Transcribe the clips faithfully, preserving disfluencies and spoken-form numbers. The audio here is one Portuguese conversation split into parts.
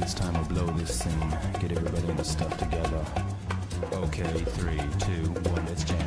it's time to blow this scene. Get everybody in the stuff together. Okay, three, two, one, let's jam.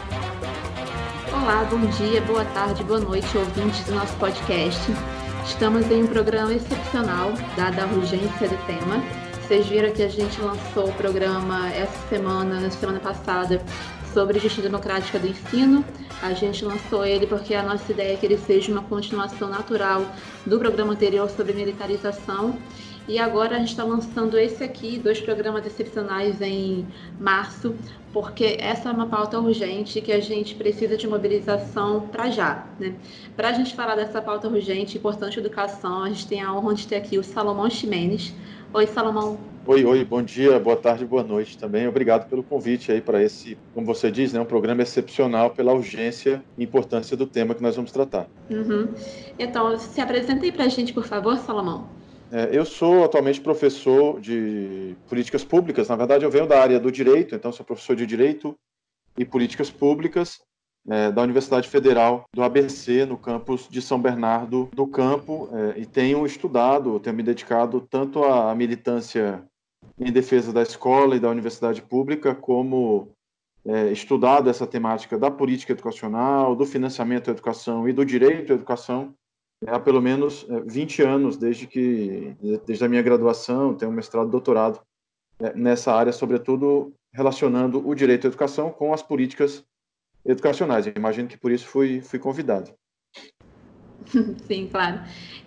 Olá, bom dia, boa tarde, boa noite, ouvintes do nosso podcast. Estamos em um programa excepcional, dada a urgência do tema. Vocês viram que a gente lançou o programa essa semana, na semana passada, sobre gestão democrática do ensino. A gente lançou ele porque a nossa ideia é que ele seja uma continuação natural do programa anterior sobre militarização. E agora a gente está lançando esse aqui, dois programas excepcionais em março, porque essa é uma pauta urgente que a gente precisa de mobilização para já, né? Para a gente falar dessa pauta urgente, importante educação, a gente tem a honra de ter aqui o Salomão Ximenes. Oi, Salomão. Oi, oi, bom dia, boa tarde, boa noite também. Obrigado pelo convite aí para esse, como você diz, né, um programa excepcional pela urgência e importância do tema que nós vamos tratar. Uhum. Então, se apresenta aí para a gente, por favor, Salomão. É, eu sou atualmente professor de políticas públicas. Na verdade, eu venho da área do direito, então sou professor de direito e políticas públicas é, da Universidade Federal do A B C, no campus de São Bernardo do Campo, é, e tenho estudado, tenho me dedicado tanto à militância em defesa da escola e da universidade pública, como é, estudado essa temática da política educacional, do financiamento à educação e do direito à educação há pelo menos vinte anos, desde que desde a minha graduação, tenho um mestrado e doutorado nessa área, sobretudo relacionando o direito à educação com as políticas educacionais. Eu imagino que por isso fui, fui convidado. Sim, claro.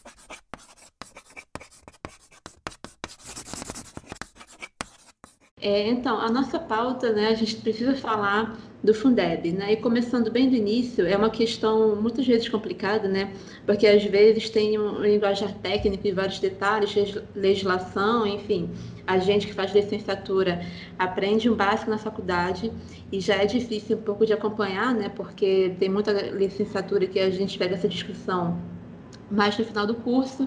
É, então, a nossa pauta, né, a gente precisa falar do Fundeb, né, e começando bem do início, é uma questão muitas vezes complicada, né, porque às vezes tem um linguajar técnico e vários detalhes, legislação, enfim, a gente que faz licenciatura aprende um básico na faculdade e já é difícil um pouco de acompanhar, né, porque tem muita licenciatura que a gente pega essa discussão mais no final do curso,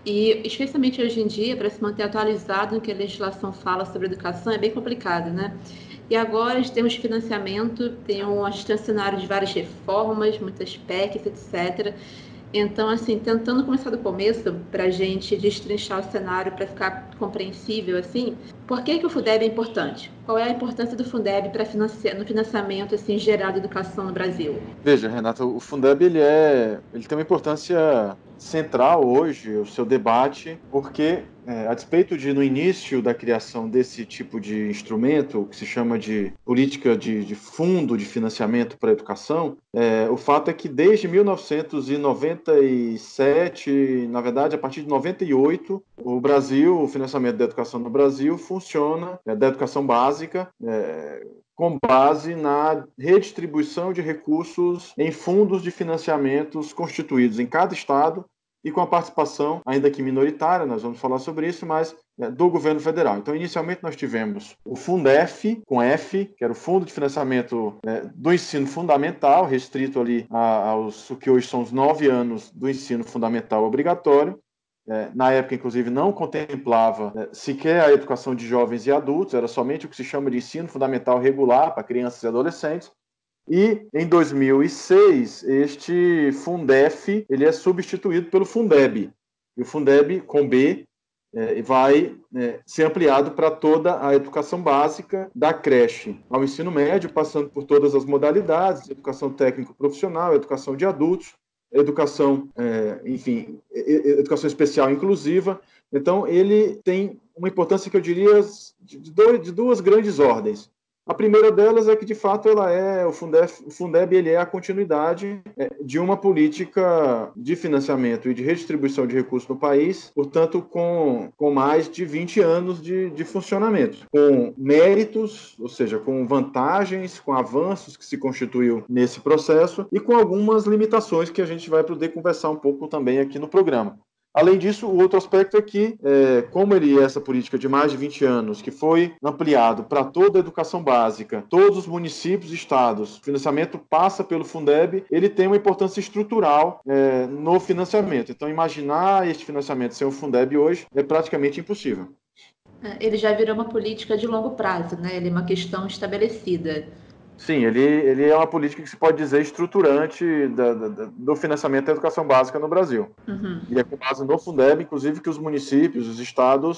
e especialmente hoje em dia, para se manter atualizado no que a legislação fala sobre educação, é bem complicado, né? E agora, em termos de financiamento, tem um, a gente tem um cenário de várias reformas, muitas P E Cs, etcétera. Então, assim, tentando começar do começo, para a gente destrinchar o cenário, para ficar compreensível, assim, por que que o Fundeb é importante? Qual é a importância do Fundeb para financiar, no financiamento, assim, geral da educação no Brasil? Veja, Renata, o Fundeb, ele, é, ele tem uma importância central hoje, o seu debate, porque, é, a despeito de, no início da criação desse tipo de instrumento, que se chama de política de, de fundo de financiamento para a educação, é, o fato é que desde mil novecentos e noventa e sete, na verdade, a partir de noventa e oito, o Brasil, o financiamento da educação no Brasil funciona, é, da educação básica, é, com base na redistribuição de recursos em fundos de financiamentos constituídos em cada estado e com a participação, ainda que minoritária, nós vamos falar sobre isso, mas né, do governo federal. Então, inicialmente, nós tivemos o Fundef, com F, que era o Fundo de Financiamento né, do Ensino Fundamental, restrito ali a, aos o que hoje são os nove anos do ensino fundamental obrigatório. É, na época, inclusive, não contemplava é, sequer a educação de jovens e adultos, era somente o que se chama de ensino fundamental regular para crianças e adolescentes. E, em dois mil e seis, este Fundef ele é substituído pelo Fundeb. E o Fundeb, com B, é, vai é, ser ampliado para toda a educação básica, da creche ao ensino médio, passando por todas as modalidades, educação técnico-profissional, educação de adultos, educação, é, enfim, educação especial inclusiva. Então, ele tem uma importância que eu diria de, dois, de duas grandes ordens. A primeira delas é que, de fato, ela é, o Fundeb, o Fundeb ele é a continuidade é, de uma política de financiamento e de redistribuição de recursos no país, portanto, com, com mais de vinte anos de, de funcionamento, com méritos, ou seja, com vantagens, com avanços que se constituiu nesse processo e com algumas limitações que a gente vai poder conversar um pouco também aqui no programa. Além disso, o outro aspecto é que, é, como ele é essa política de mais de vinte anos, que foi ampliado para toda a educação básica, todos os municípios e estados, o financiamento passa pelo Fundeb, ele tem uma importância estrutural é, no financiamento. Então, imaginar este financiamento sem o Fundeb hoje é praticamente impossível. Ele já virou uma política de longo prazo, né? Ele é uma questão estabelecida. Sim, ele, ele é uma política que se pode dizer estruturante da, da, do financiamento da educação básica no Brasil. Uhum. E é com base no Fundeb, inclusive, que os municípios, os estados,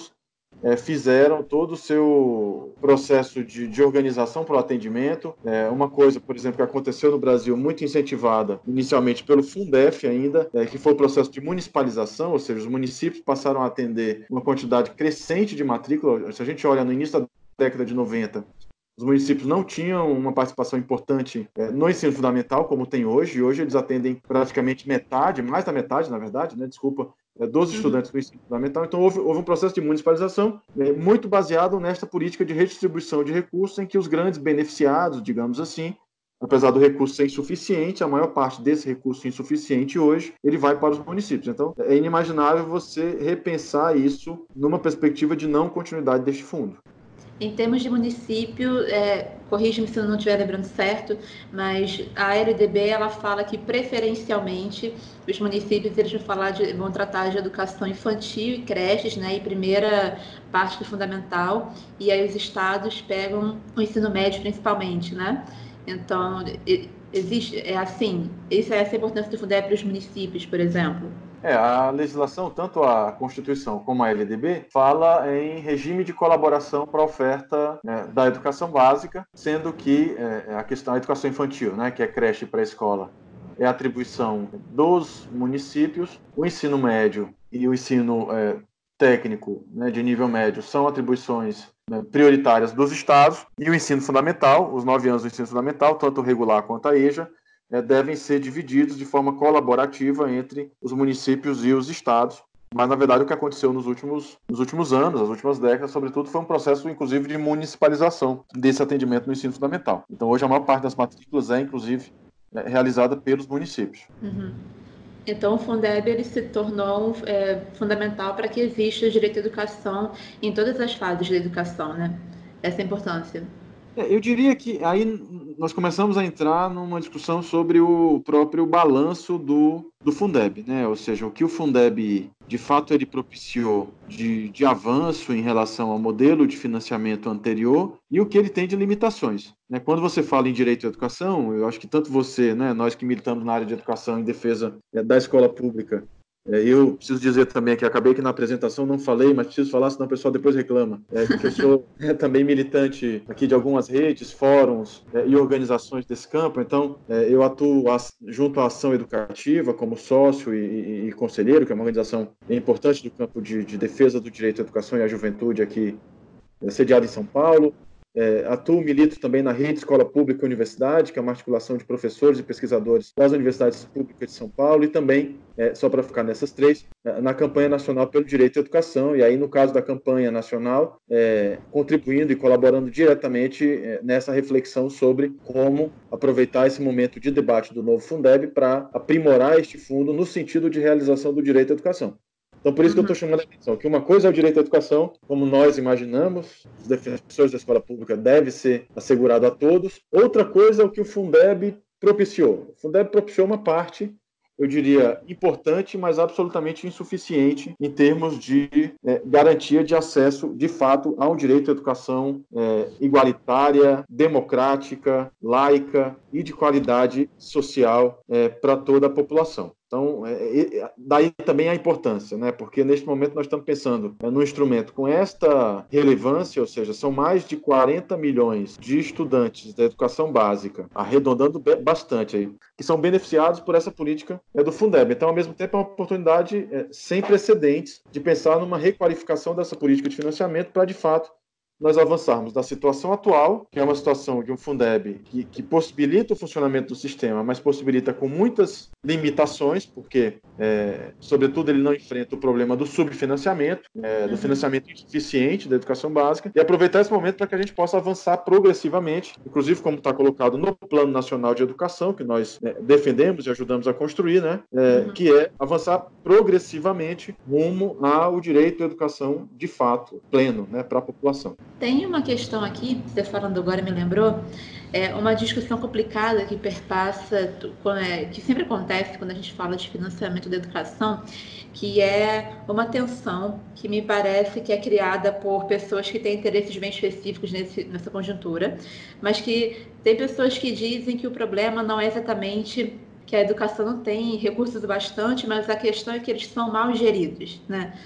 é, fizeram todo o seu processo de, de organização para o atendimento. É, uma coisa, por exemplo, que aconteceu no Brasil, muito incentivada inicialmente pelo Fundef ainda, é, que foi o processo de municipalização, ou seja, os municípios passaram a atender uma quantidade crescente de matrícula. Se a gente olha no início da década de noventa, os municípios não tinham uma participação importante é, no ensino fundamental, como tem hoje, e hoje eles atendem praticamente metade, mais da metade, na verdade, né, desculpa, é, dos estudantes do ensino fundamental. Então, houve, houve um processo de municipalização é, muito baseado nesta política de redistribuição de recursos, em que os grandes beneficiados, digamos assim, apesar do recurso ser insuficiente, a maior parte desse recurso insuficiente hoje, ele vai para os municípios. Então, é inimaginável você repensar isso numa perspectiva de não continuidade deste fundo. Em termos de município, é, corrija-me se eu não estiver lembrando certo, mas a L D B ela fala que preferencialmente os municípios eles vão, falar de, vão tratar de educação infantil e creches, né, e primeira parte do fundamental, e aí os estados pegam o ensino médio principalmente, né? Então, existe, é assim, essa é essa a importância do Fundeb para os municípios, por exemplo. É, a legislação, tanto a Constituição como a L D B, fala em regime de colaboração para a oferta né, da educação básica, sendo que é, a questão da educação infantil, né, que é creche e pré-escola, é atribuição dos municípios, o ensino médio e o ensino é, técnico né, de nível médio são atribuições né, prioritárias dos estados, e o ensino fundamental, os nove anos do ensino fundamental, tanto o regular quanto a E J A, É, devem ser divididos de forma colaborativa entre os municípios e os estados. Mas, na verdade, o que aconteceu nos últimos, nos últimos anos, nas últimas décadas, sobretudo, foi um processo, inclusive, de municipalização desse atendimento no ensino fundamental. Então, hoje, a maior parte das matrículas é, inclusive, é, realizada pelos municípios. Uhum. Então, o Fundeb ele se tornou é, fundamental para que exista o direito à educação em todas as fases da educação, né? Essa é a importância. Eu diria que aí nós começamos a entrar numa discussão sobre o próprio balanço do, do Fundeb, né? Ou seja, o que o Fundeb, de fato, ele propiciou de, de avanço em relação ao modelo de financiamento anterior e o que ele tem de limitações. Né? Quando você fala em direito à educação, eu acho que tanto você, né, nós que militamos na área de educação em defesa é, da escola pública, eu preciso dizer também que acabei que na apresentação não falei, mas preciso falar, senão o pessoal depois reclama. É, porque eu sou é, também militante aqui de algumas redes, fóruns é, e organizações desse campo. Então, é, eu atuo as, junto à Ação Educativa como sócio e, e, e conselheiro, que é uma organização importante do campo de, de defesa do direito à educação e à juventude aqui, é, sediada em São Paulo. É, atuo, milito também na Rede Escola Pública e Universidade, que é uma articulação de professores e pesquisadores das universidades públicas de São Paulo, e também, é, só para ficar nessas três, é, na campanha nacional pelo direito à educação, e aí, no caso da campanha nacional, é, contribuindo e colaborando diretamente é, nessa reflexão sobre como aproveitar esse momento de debate do novo Fundeb para aprimorar este fundo no sentido de realização do direito à educação. Então, por isso que eu estou chamando a atenção, que uma coisa é o direito à educação, como nós imaginamos, os defensores da escola pública deve ser assegurado a todos. Outra coisa é o que o Fundeb propiciou. O Fundeb propiciou uma parte, eu diria, importante, mas absolutamente insuficiente em termos de é, garantia de acesso, de fato, a um direito à educação é, igualitária, democrática, laica e de qualidade social é, para toda a população. Então, é, daí também a importância, né? Porque neste momento nós estamos pensando é, num instrumento com esta relevância, ou seja, são mais de quarenta milhões de estudantes da educação básica, arredondando bastante aí, que são beneficiados por essa política é, do Fundeb. Então, ao mesmo tempo, é uma oportunidade é, sem precedentes de pensar numa requalificação dessa política de financiamento para, de fato, nós avançarmos da situação atual, que é uma situação de um Fundeb que, que possibilita o funcionamento do sistema, mas possibilita com muitas limitações, porque, é, sobretudo, ele não enfrenta o problema do subfinanciamento, é, do financiamento insuficiente da educação básica, e aproveitar esse momento para que a gente possa avançar progressivamente, inclusive como está colocado no Plano Nacional de Educação, que nós é, defendemos e ajudamos a construir, né, é, uhum. que é avançar progressivamente rumo ao direito à educação de fato, pleno, né, para a população. Tem uma questão aqui, você falando agora me lembrou, é uma discussão complicada que perpassa, que sempre acontece quando a gente fala de financiamento da educação, que é uma tensão que me parece que é criada por pessoas que têm interesses bem específicos nesse, nessa conjuntura, mas que tem pessoas que dizem que o problema não é exatamente que a educação não tem recursos bastante, mas a questão é que eles são mal geridos, né?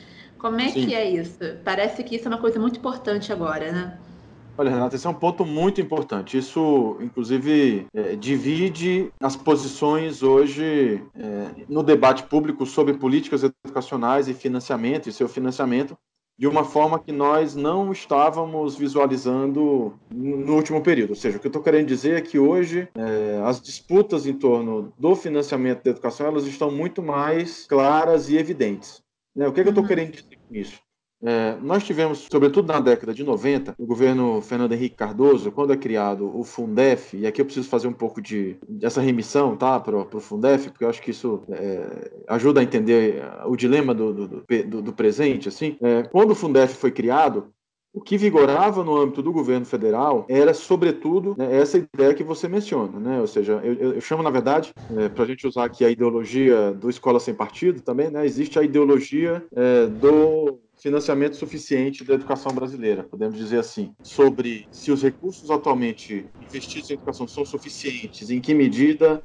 Como é Sim. que é isso? Parece que isso é uma coisa muito importante agora, né? Olha, Renata, esse é um ponto muito importante. Isso, inclusive, é, divide as posições hoje é, no debate público sobre políticas educacionais e financiamento, e seu financiamento, de uma forma que nós não estávamos visualizando no último período. Ou seja, o que eu estou querendo dizer é que hoje é, as disputas em torno do financiamento da educação elas estão muito mais claras e evidentes. Né? O que, é que eu estou Uhum. querendo dizer com isso? É, nós tivemos, sobretudo na década de noventa, o governo Fernando Henrique Cardoso, quando é criado o Fundef, e aqui eu preciso fazer um pouco de dessa remissão, tá, para o Fundef, porque eu acho que isso é, ajuda a entender o dilema do, do, do, do presente. Assim, é, quando o Fundef foi criado, o que vigorava no âmbito do governo federal era, sobretudo, né, essa ideia que você menciona, né? Ou seja, eu, eu chamo, na verdade, é, para a gente usar aqui a ideologia do Escola Sem Partido também, né? Existe a ideologia é, do financiamento suficiente da educação brasileira, podemos dizer assim, sobre se os recursos atualmente investidos em educação são suficientes, em que medida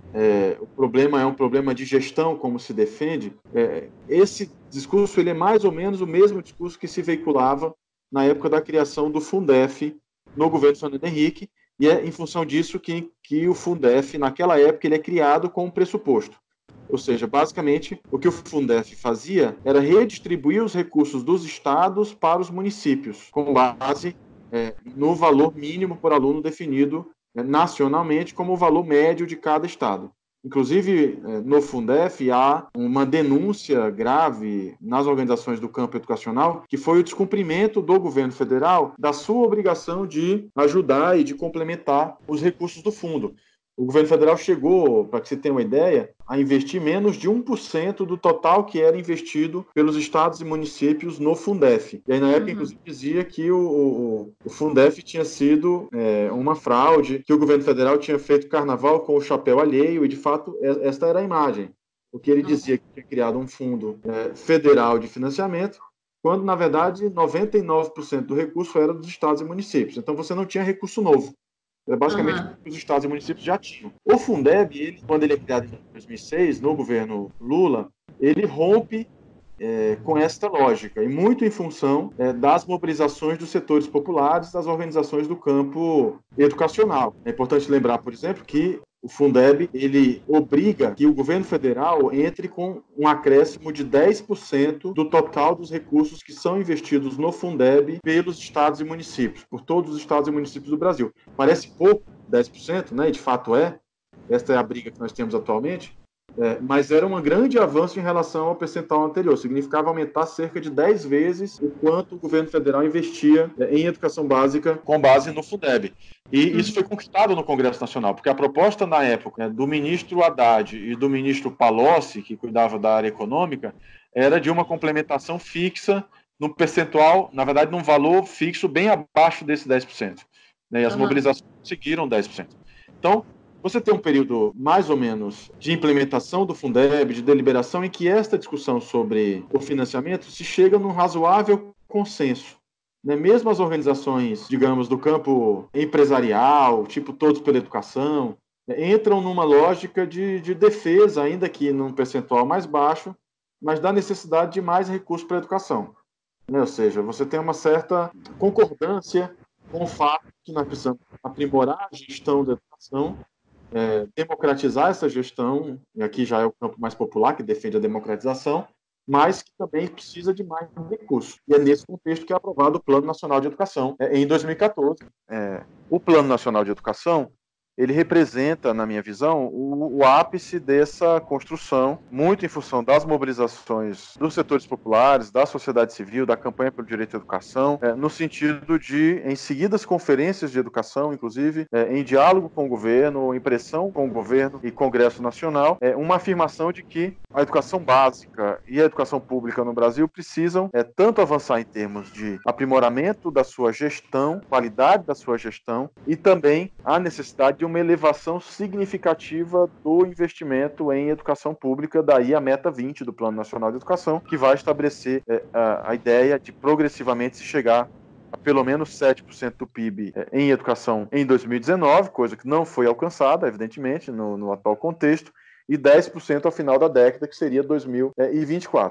é, o problema é um problema de gestão, como se defende. É, esse discurso ele é mais ou menos o mesmo discurso que se veiculava na época da criação do Fundef no governo Fernando Henrique, e é em função disso que, que o Fundef, naquela época, ele é criado com um pressuposto. Ou seja, basicamente, o que o Fundef fazia era redistribuir os recursos dos estados para os municípios, com base é, no valor mínimo por aluno definido é, nacionalmente como o valor médio de cada estado. Inclusive, é, no Fundef, há uma denúncia grave nas organizações do campo educacional, que foi o descumprimento do governo federal da sua obrigação de ajudar e de complementar os recursos do fundo. O governo federal chegou, para que você tenha uma ideia, a investir menos de um por cento do total que era investido pelos estados e municípios no Fundef. E aí, na época, uhum. inclusive, dizia que o, o, o Fundef tinha sido é, uma fraude, que o governo federal tinha feito carnaval com o chapéu alheio, e, de fato, esta era a imagem. Porque ele dizia que tinha criado um fundo é, federal de financiamento, quando, na verdade, noventa e nove por cento do recurso era dos estados e municípios. Então, você não tinha recurso novo. Era basicamente uhum. o que os estados e municípios já tinham. O Fundeb, ele, quando ele é criado em dois mil e seis, no governo Lula, ele rompe é, com esta lógica, e muito em função é, das mobilizações dos setores populares, das organizações do campo educacional. É importante lembrar, por exemplo, que o Fundeb, ele obriga que o governo federal entre com um acréscimo de dez por cento do total dos recursos que são investidos no Fundeb pelos estados e municípios, por todos os estados e municípios do Brasil. Parece pouco, dez por cento, né? E de fato é. Esta é a briga que nós temos atualmente. É, mas era um grande avanço em relação ao percentual anterior. Significava aumentar cerca de dez vezes o quanto o governo federal investia é, em educação básica com base no Fundeb. E uhum. isso foi conquistado no Congresso Nacional, porque a proposta na época né, do ministro Haddad e do ministro Palocci, que cuidava da área econômica, era de uma complementação fixa no percentual, na verdade, num valor fixo bem abaixo desse dez por cento. Né, e as uhum. mobilizações conseguiram dez por cento. Então, você tem um período mais ou menos de implementação do Fundeb, de deliberação, em que esta discussão sobre o financiamento se chega num razoável consenso. Né? Mesmo as organizações, digamos, do campo empresarial, tipo Todos pela Educação, né, entram numa lógica de, de defesa, ainda que num percentual mais baixo, mas da necessidade de mais recursos para a educação. Né? Ou seja, você tem uma certa concordância com o fato que nós precisamos aprimorar a gestão da educação, É, democratizar essa gestão, e aqui já é o campo mais popular que defende a democratização, mas que também precisa de mais recursos. E é nesse contexto que é aprovado o Plano Nacional de Educação é, em dois mil e quatorze. É, o Plano Nacional de Educação, ele representa, na minha visão, o, o ápice dessa construção, muito em função das mobilizações dos setores populares, da sociedade civil, da campanha pelo direito à educação, é, no sentido de, em seguidas conferências de educação, inclusive, é, em diálogo com o governo, em pressão com o governo e Congresso Nacional, é, uma afirmação de que a educação básica e a educação pública no Brasil precisam é, tanto avançar em termos de aprimoramento da sua gestão, qualidade da sua gestão, e também a necessidade de uma elevação significativa do investimento em educação pública, daí a meta vinte do Plano Nacional de Educação, que vai estabelecer é, a, a ideia de progressivamente se chegar a pelo menos sete por cento do P I B é, em educação em dois mil e dezenove, coisa que não foi alcançada, evidentemente, no, no atual contexto, e dez por cento ao final da década, que seria dois mil e vinte e quatro.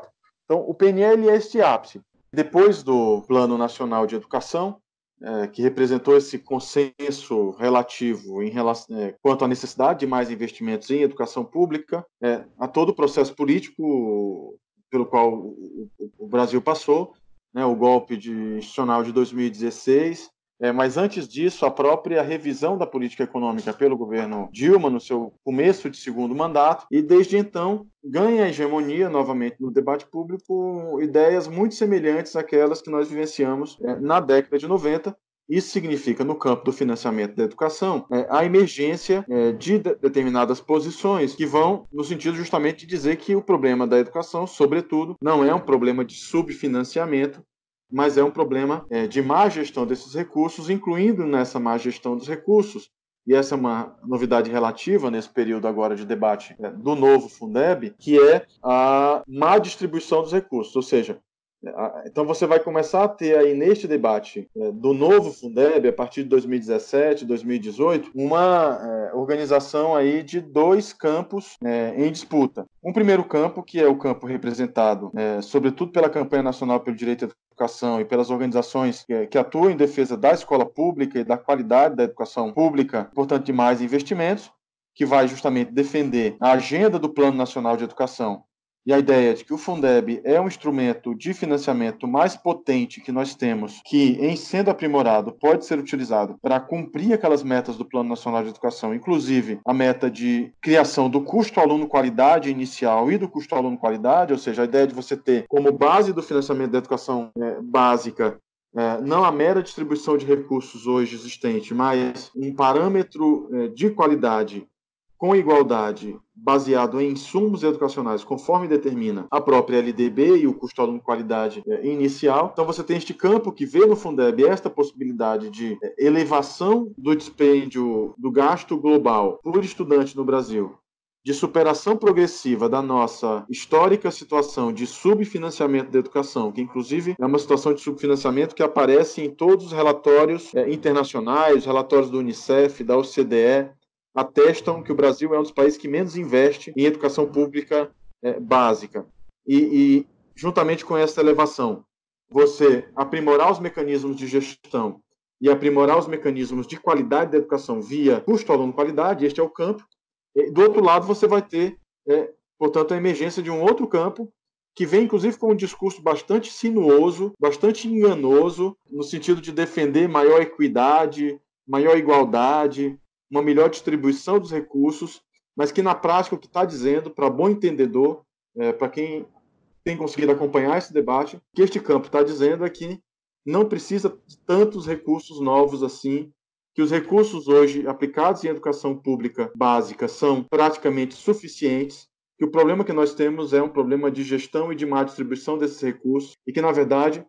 Então, o P N L é este ápice. Depois do Plano Nacional de Educação, é, que representou esse consenso relativo em relação, é, quanto à necessidade de mais investimentos em educação pública, é, a todo o processo político pelo qual o, o, o Brasil passou, né, o golpe de, institucional de dois mil e dezesseis, é, mas antes disso, a própria revisão da política econômica pelo governo Dilma, no seu começo de segundo mandato, e desde então ganha hegemonia novamente no debate público ideias muito semelhantes àquelas que nós vivenciamos é, na década de noventa. Isso significa, no campo do financiamento da educação, é, a emergência é, de, de determinadas posições que vão no sentido justamente de dizer que o problema da educação, sobretudo, não é um problema de subfinanciamento, mas é um problema é, de má gestão desses recursos, incluindo nessa má gestão dos recursos, e essa é uma novidade relativa nesse período agora de debate é, do novo Fundeb, que é a má distribuição dos recursos, ou seja, então você vai começar a ter aí neste debate é, do novo Fundeb, a partir de dois mil e dezessete, dois mil e dezoito, uma é, organização aí de dois campos é, em disputa. Um primeiro campo, que é o campo representado, é, sobretudo pela Campanha Nacional pelo Direito à Educação e pelas organizações que, que atuam em defesa da escola pública e da qualidade da educação pública, portanto de mais investimentos, que vai justamente defender a agenda do Plano Nacional de Educação e a ideia de que o Fundeb é um instrumento de financiamento mais potente que nós temos, que, em sendo aprimorado, pode ser utilizado para cumprir aquelas metas do Plano Nacional de Educação, inclusive a meta de criação do custo aluno-qualidade inicial e do custo aluno-qualidade, ou seja, a ideia de você ter como base do financiamento da educação é, básica É, não a mera distribuição de recursos hoje existente, mas um parâmetro é, de qualidade com igualdade baseado em insumos educacionais, conforme determina a própria L D B e o custo aluno qualidade é, inicial. Então você tem este campo que vê no Fundeb esta possibilidade de é, elevação do dispêndio do gasto global por estudante no Brasil, de superação progressiva da nossa histórica situação de subfinanciamento da educação, que inclusive é uma situação de subfinanciamento que aparece em todos os relatórios é, internacionais, os relatórios do Unicef, da O C D E, atestam que o Brasil é um dos países que menos investe em educação pública é, básica. E, e, juntamente com essa elevação, você aprimorar os mecanismos de gestão e aprimorar os mecanismos de qualidade da educação via custo aluno qualidade, este é o campo. E, do outro lado, você vai ter, é, portanto, a emergência de um outro campo que vem, inclusive, com um discurso bastante sinuoso, bastante enganoso, no sentido de defender maior equidade, maior igualdade, uma melhor distribuição dos recursos, mas que na prática o que está dizendo, para bom entendedor, é, para quem tem conseguido acompanhar esse debate, que este campo está dizendo é que não precisa de tantos recursos novos assim, que os recursos hoje aplicados em educação pública básica são praticamente suficientes, que o problema que nós temos é um problema de gestão e de má distribuição desses recursos, e que, na verdade,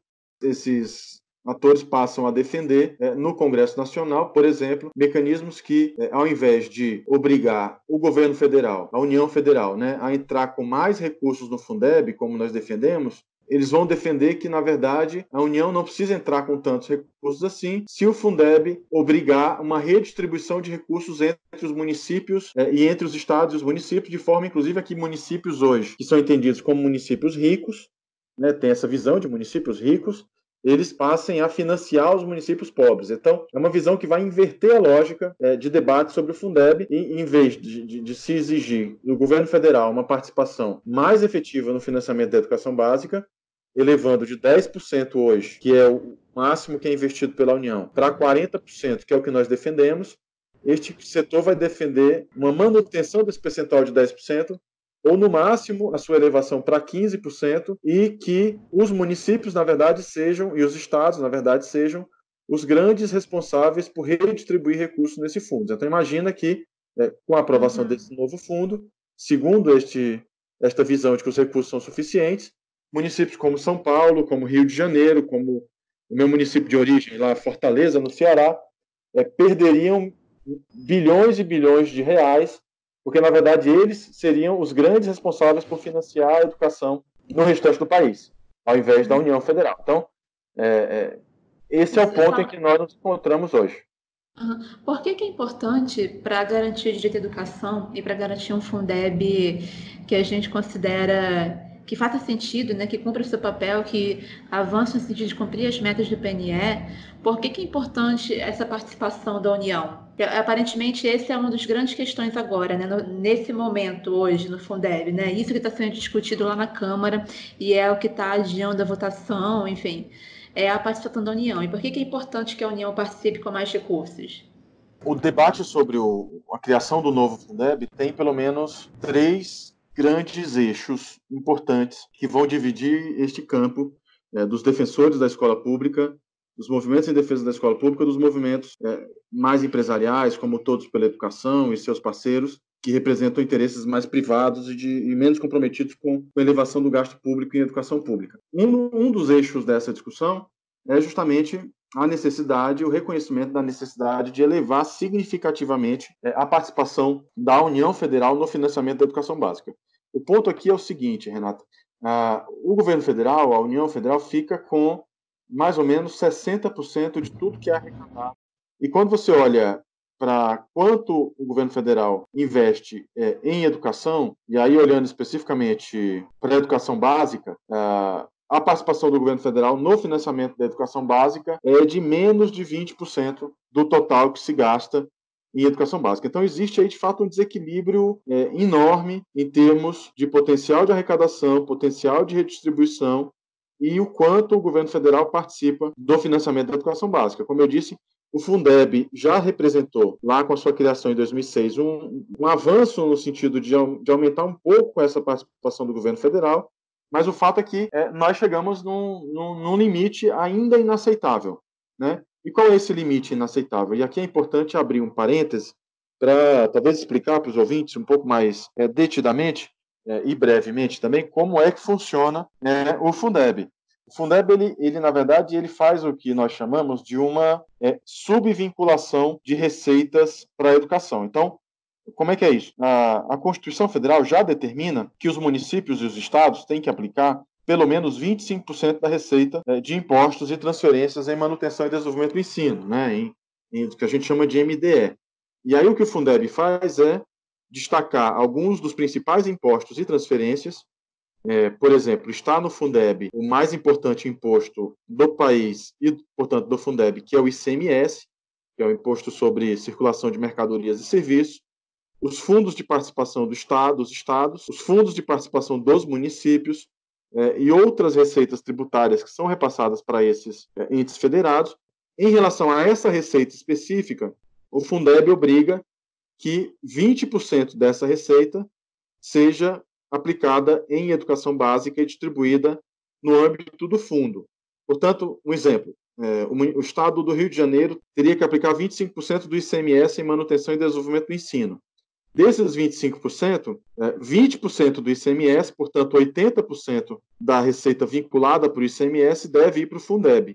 esses atores passam a defender, é, no Congresso Nacional, por exemplo, mecanismos que, é, ao invés de obrigar o governo federal, a União Federal, né, a entrar com mais recursos no Fundeb, como nós defendemos, eles vão defender que, na verdade, a União não precisa entrar com tantos recursos assim, se o Fundeb obrigar uma redistribuição de recursos entre os municípios é, e entre os estados e os municípios, de forma, inclusive, a que municípios hoje, que são entendidos como municípios ricos, né, tem essa visão de municípios ricos, eles passem a financiar os municípios pobres. Então, é uma visão que vai inverter a lógica é, de debate sobre o Fundeb e, em vez de, de, de se exigir do governo federal uma participação mais efetiva no financiamento da educação básica, elevando de dez por cento hoje, que é o máximo que é investido pela União, para quarenta por cento, que é o que nós defendemos, este setor vai defender uma manutenção desse percentual de dez por cento, ou, no máximo, a sua elevação para quinze por cento, e que os municípios, na verdade, sejam, e os estados, na verdade, sejam os grandes responsáveis por redistribuir recursos nesse fundo. Então, imagina que, é, com a aprovação uhum. desse novo fundo, segundo este, esta visão de que os recursos são suficientes, municípios como São Paulo, como Rio de Janeiro, como o meu município de origem, lá Fortaleza, no Ceará, é, perderiam bilhões e bilhões de reais, porque, na verdade, eles seriam os grandes responsáveis por financiar a educação no restante do país, ao invés da União Federal. Então, é, é, esse é o ponto em que nós nos encontramos hoje. Uhum. Por que, que é importante, para garantir o direito à educação e para garantir um Fundeb que a gente considera que faça sentido, né, que cumpra o seu papel, que avance no sentido de cumprir as metas do P N E, por que que é importante essa participação da União? Aparentemente, esse é uma das grandes questões agora, né, no, nesse momento, hoje, no Fundeb, né, isso que está sendo discutido lá na Câmara e é o que está adiando a votação, enfim, é a participação da União. E por que que é importante que a União participe com mais recursos? O debate sobre o, a criação do novo Fundeb tem pelo menos três grandes eixos importantes que vão dividir este campo é, dos defensores da escola pública, dos movimentos em defesa da escola pública, dos movimentos é, mais empresariais, como Todos pela Educação e seus parceiros, que representam interesses mais privados e, de, e menos comprometidos com a elevação do gasto público em educação pública. Um, um dos eixos dessa discussão é justamente a necessidade, o reconhecimento da necessidade de elevar significativamente a participação da União Federal no financiamento da educação básica. O ponto aqui é o seguinte, Renata, o governo federal, a União Federal, fica com mais ou menos sessenta por cento de tudo que é arrecadado. E quando você olha para quanto o governo federal investe é, em educação, e aí olhando especificamente para a educação básica, a a participação do governo federal no financiamento da educação básica é de menos de vinte por cento do total que se gasta em educação básica. Então, existe aí, de fato, um desequilíbrio é, enorme em termos de potencial de arrecadação, potencial de redistribuição e o quanto o governo federal participa do financiamento da educação básica. Como eu disse, o Fundeb já representou, lá com a sua criação em dois mil e seis, um, um avanço no sentido de, de aumentar um pouco essa participação do governo federal, mas o fato é que é, nós chegamos num, num, num limite ainda inaceitável, né? E qual é esse limite inaceitável? E aqui é importante abrir um parêntese para talvez explicar para os ouvintes um pouco mais é, detidamente é, e brevemente também como é que funciona né, o Fundeb. O Fundeb, ele, ele, na verdade, ele faz o que nós chamamos de uma é, subvinculação de receitas para a educação. Então, como é que é isso? A, a Constituição Federal já determina que os municípios e os estados têm que aplicar pelo menos vinte e cinco por cento da receita é, de impostos e transferências em manutenção e desenvolvimento do ensino, né, em, em o que a gente chama de M D E. E aí o que o Fundeb faz é destacar alguns dos principais impostos e transferências. É, por exemplo, está no Fundeb o mais importante imposto do país e, portanto, do Fundeb, que é o I C M S, que é o Imposto sobre Circulação de Mercadorias e Serviços, os fundos de participação do Estado, dos estados, os fundos de participação dos municípios eh, e outras receitas tributárias que são repassadas para esses eh, entes federados. Em relação a essa receita específica, o Fundeb obriga que vinte por cento dessa receita seja aplicada em educação básica e distribuída no âmbito do fundo. Portanto, um exemplo, eh, o, o Estado do Rio de Janeiro teria que aplicar vinte e cinco por cento do I C M S em manutenção e desenvolvimento do ensino. Desses vinte e cinco por cento, vinte por cento do I C M S, portanto, oitenta por cento da receita vinculada para o I C M S deve ir para o Fundeb.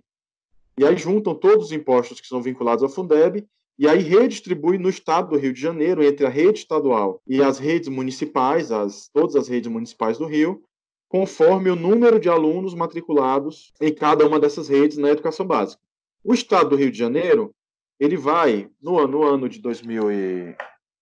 E aí juntam todos os impostos que são vinculados ao Fundeb e aí redistribui no estado do Rio de Janeiro, entre a rede estadual e as redes municipais, as, todas as redes municipais do Rio, conforme o número de alunos matriculados em cada uma dessas redes na educação básica. O estado do Rio de Janeiro, ele vai, no, no ano de dois mil e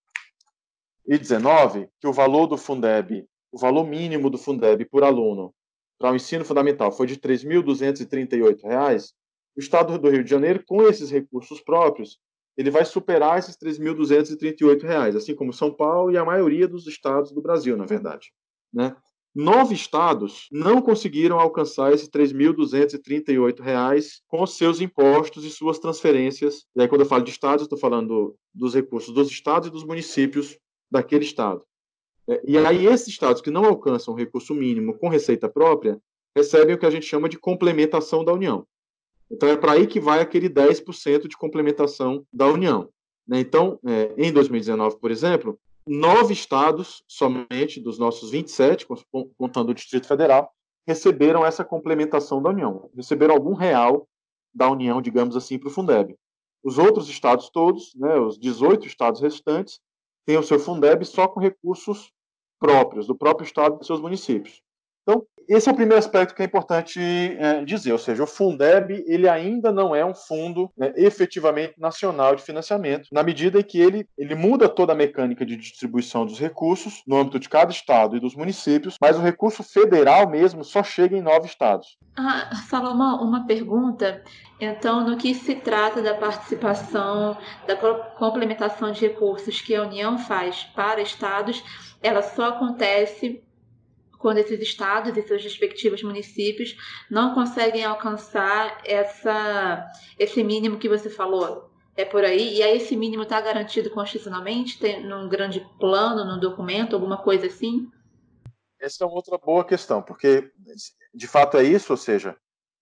dezenove, que o valor do Fundeb, o valor mínimo do Fundeb por aluno para o ensino fundamental foi de três mil duzentos e trinta e oito reais, o Estado do Rio de Janeiro, com esses recursos próprios, ele vai superar esses três mil duzentos e trinta e oito reais, assim como São Paulo e a maioria dos estados do Brasil, na verdade. Né? Nove estados não conseguiram alcançar esses três mil duzentos e trinta e oito reais com seus impostos e suas transferências. E aí, quando eu falo de estados, eu estou falando dos recursos dos estados e dos municípios daquele estado. E aí, esses estados que não alcançam o recurso mínimo com receita própria, recebem o que a gente chama de complementação da União. Então, é para aí que vai aquele dez por cento de complementação da União. Então, em dois mil e dezenove, por exemplo, nove estados, somente dos nossos vinte e sete, contando o Distrito Federal, receberam essa complementação da União, receberam algum real da União, digamos assim, para o Fundeb. Os outros estados todos, né, os dezoito estados restantes, têm o seu Fundeb só com recursos próprios, do próprio estado e dos seus municípios. Então, esse é o primeiro aspecto que é importante é, dizer, ou seja, o Fundeb ele ainda não é um fundo né, efetivamente nacional de financiamento, na medida em que ele, ele muda toda a mecânica de distribuição dos recursos no âmbito de cada estado e dos municípios, mas o recurso federal mesmo só chega em nove estados. Ah, Salomão, uma pergunta. Então, no que se trata da participação, da complementação de recursos que a União faz para estados, ela só acontece quando esses estados e seus respectivos municípios não conseguem alcançar essa, esse mínimo que você falou. É por aí? E aí esse mínimo está garantido constitucionalmente? Tem num grande plano, num documento, alguma coisa assim? Essa é uma outra boa questão, porque de fato é isso, ou seja,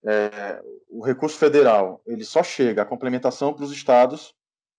é, o recurso federal ele só chega à complementação para os estados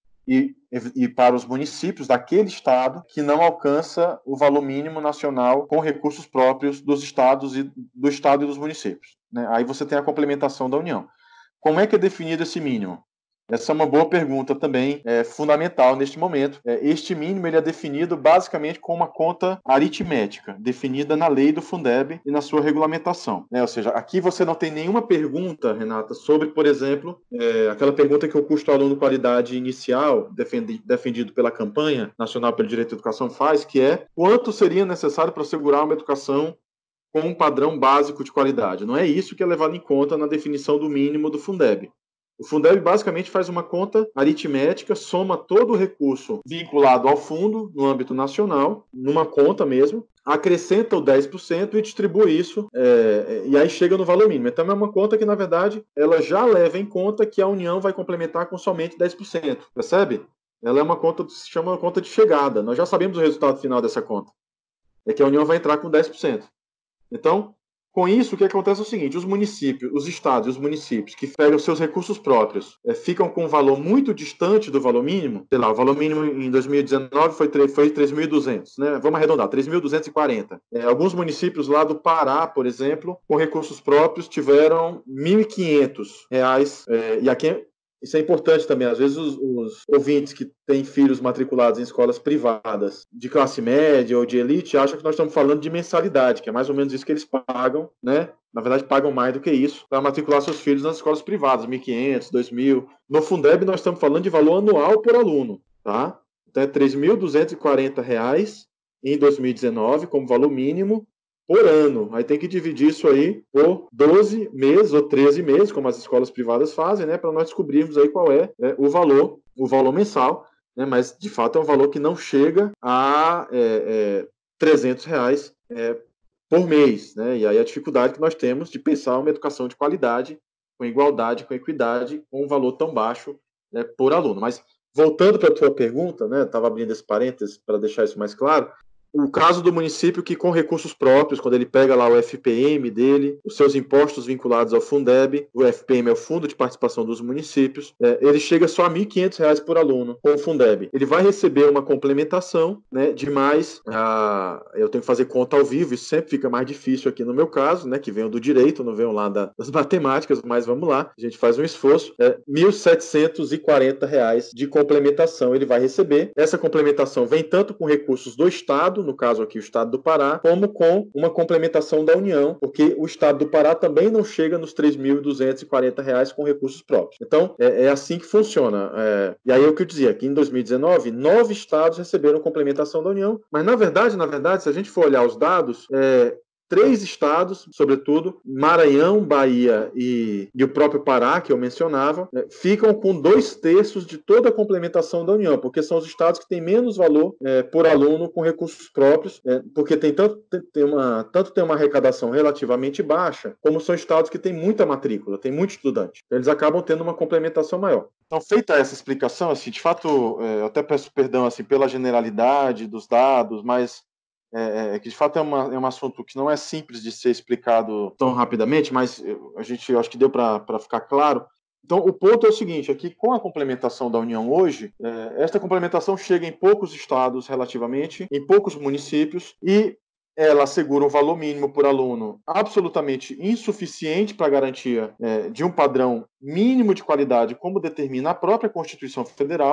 e, e para os municípios daquele estado que não alcança o valor mínimo nacional com recursos próprios dos estados e do estado e dos municípios. Né? Aí você tem a complementação da União. Como é que é definido esse mínimo? Essa é uma boa pergunta também, é fundamental neste momento. É, este mínimo ele é definido basicamente com uma conta aritmética, definida na lei do Fundeb e na sua regulamentação. Né? Ou seja, aqui você não tem nenhuma pergunta, Renata, sobre, por exemplo, é, aquela pergunta que o custo aluno qualidade inicial, defendi, defendido pela campanha nacional pelo direito à educação, faz, que é quanto seria necessário para assegurar uma educação com um padrão básico de qualidade. Não é isso que é levado em conta na definição do mínimo do Fundeb. O Fundeb basicamente faz uma conta aritmética, soma todo o recurso vinculado ao fundo no âmbito nacional, numa conta mesmo, acrescenta o dez por cento e distribui isso, é, e aí chega no valor mínimo. Então é uma conta que, na verdade, ela já leva em conta que a União vai complementar com somente dez por cento, percebe? Ela é uma conta que se chama conta de chegada. Nós já sabemos o resultado final dessa conta. É que a União vai entrar com dez por cento. Então, com isso, o que acontece é o seguinte, os municípios, os estados e os municípios que pegam seus recursos próprios é, ficam com um valor muito distante do valor mínimo, sei lá, o valor mínimo em dois mil e dezenove foi, foi três mil e duzentos, né? Vamos arredondar, três mil duzentos e quarenta. É, alguns municípios lá do Pará, por exemplo, com recursos próprios tiveram mil e quinhentos reais, é, e aqui isso é importante também. Às vezes os, os ouvintes que têm filhos matriculados em escolas privadas de classe média ou de elite acham que nós estamos falando de mensalidade, que é mais ou menos isso que eles pagam, né? Na verdade, pagam mais do que isso para matricular seus filhos nas escolas privadas, mil e quinhentos, dois mil. No Fundeb, nós estamos falando de valor anual por aluno, tá? Então, é três mil duzentos e quarenta reais em dois mil e dezenove como valor mínimo por ano. Aí tem que dividir isso aí por doze meses ou treze meses, como as escolas privadas fazem, né, para nós descobrirmos aí qual é, é o valor, o valor mensal, né, mas de fato é um valor que não chega a é, é, trezentos reais é, por mês, né, e aí a dificuldade que nós temos de pensar uma educação de qualidade, com igualdade, com equidade, com um valor tão baixo, né, por aluno. Mas voltando para a tua pergunta, né, estava abrindo esse parênteses para deixar isso mais claro. O caso do município que, com recursos próprios, quando ele pega lá o F P M dele, os seus impostos vinculados ao Fundeb, o F P M é o Fundo de Participação dos Municípios, é, ele chega só a mil e quinhentos reais por aluno com o Fundeb. Ele vai receber uma complementação, né, de mais, a, eu tenho que fazer conta ao vivo, isso sempre fica mais difícil aqui no meu caso, né, que venho do direito, não venho lá da, das matemáticas, mas vamos lá, a gente faz um esforço, é, mil setecentos e quarenta reais de complementação ele vai receber. Essa complementação vem tanto com recursos do Estado, no caso aqui o Estado do Pará, como com uma complementação da União, porque o Estado do Pará também não chega nos três mil duzentos e quarenta reais com recursos próprios. Então, é, é assim que funciona. É, e aí é o que eu dizia, que em dois mil e dezenove, nove estados receberam complementação da União, mas na verdade, na verdade, se a gente for olhar os dados, é, três estados, sobretudo, Maranhão, Bahia e, e o próprio Pará, que eu mencionava, né, ficam com dois terços de toda a complementação da União, porque são os estados que têm menos valor é, por aluno com recursos próprios, é, porque tem tanto, tem uma, tanto tem uma arrecadação relativamente baixa, como são estados que têm muita matrícula, tem muito estudante. Então, eles acabam tendo uma complementação maior. Então, feita essa explicação, assim, de fato, é, eu até peço perdão assim, pela generalidade dos dados, mas É, é, que de fato é, uma, é um assunto que não é simples de ser explicado tão rapidamente, mas a gente eu acho que deu para ficar claro. Então, o ponto é o seguinte, é que com a complementação da União hoje, é, esta complementação chega em poucos estados relativamente, em poucos municípios, e ela assegura um valor mínimo por aluno absolutamente insuficiente para a garantia é, de um padrão mínimo de qualidade, como determina a própria Constituição Federal.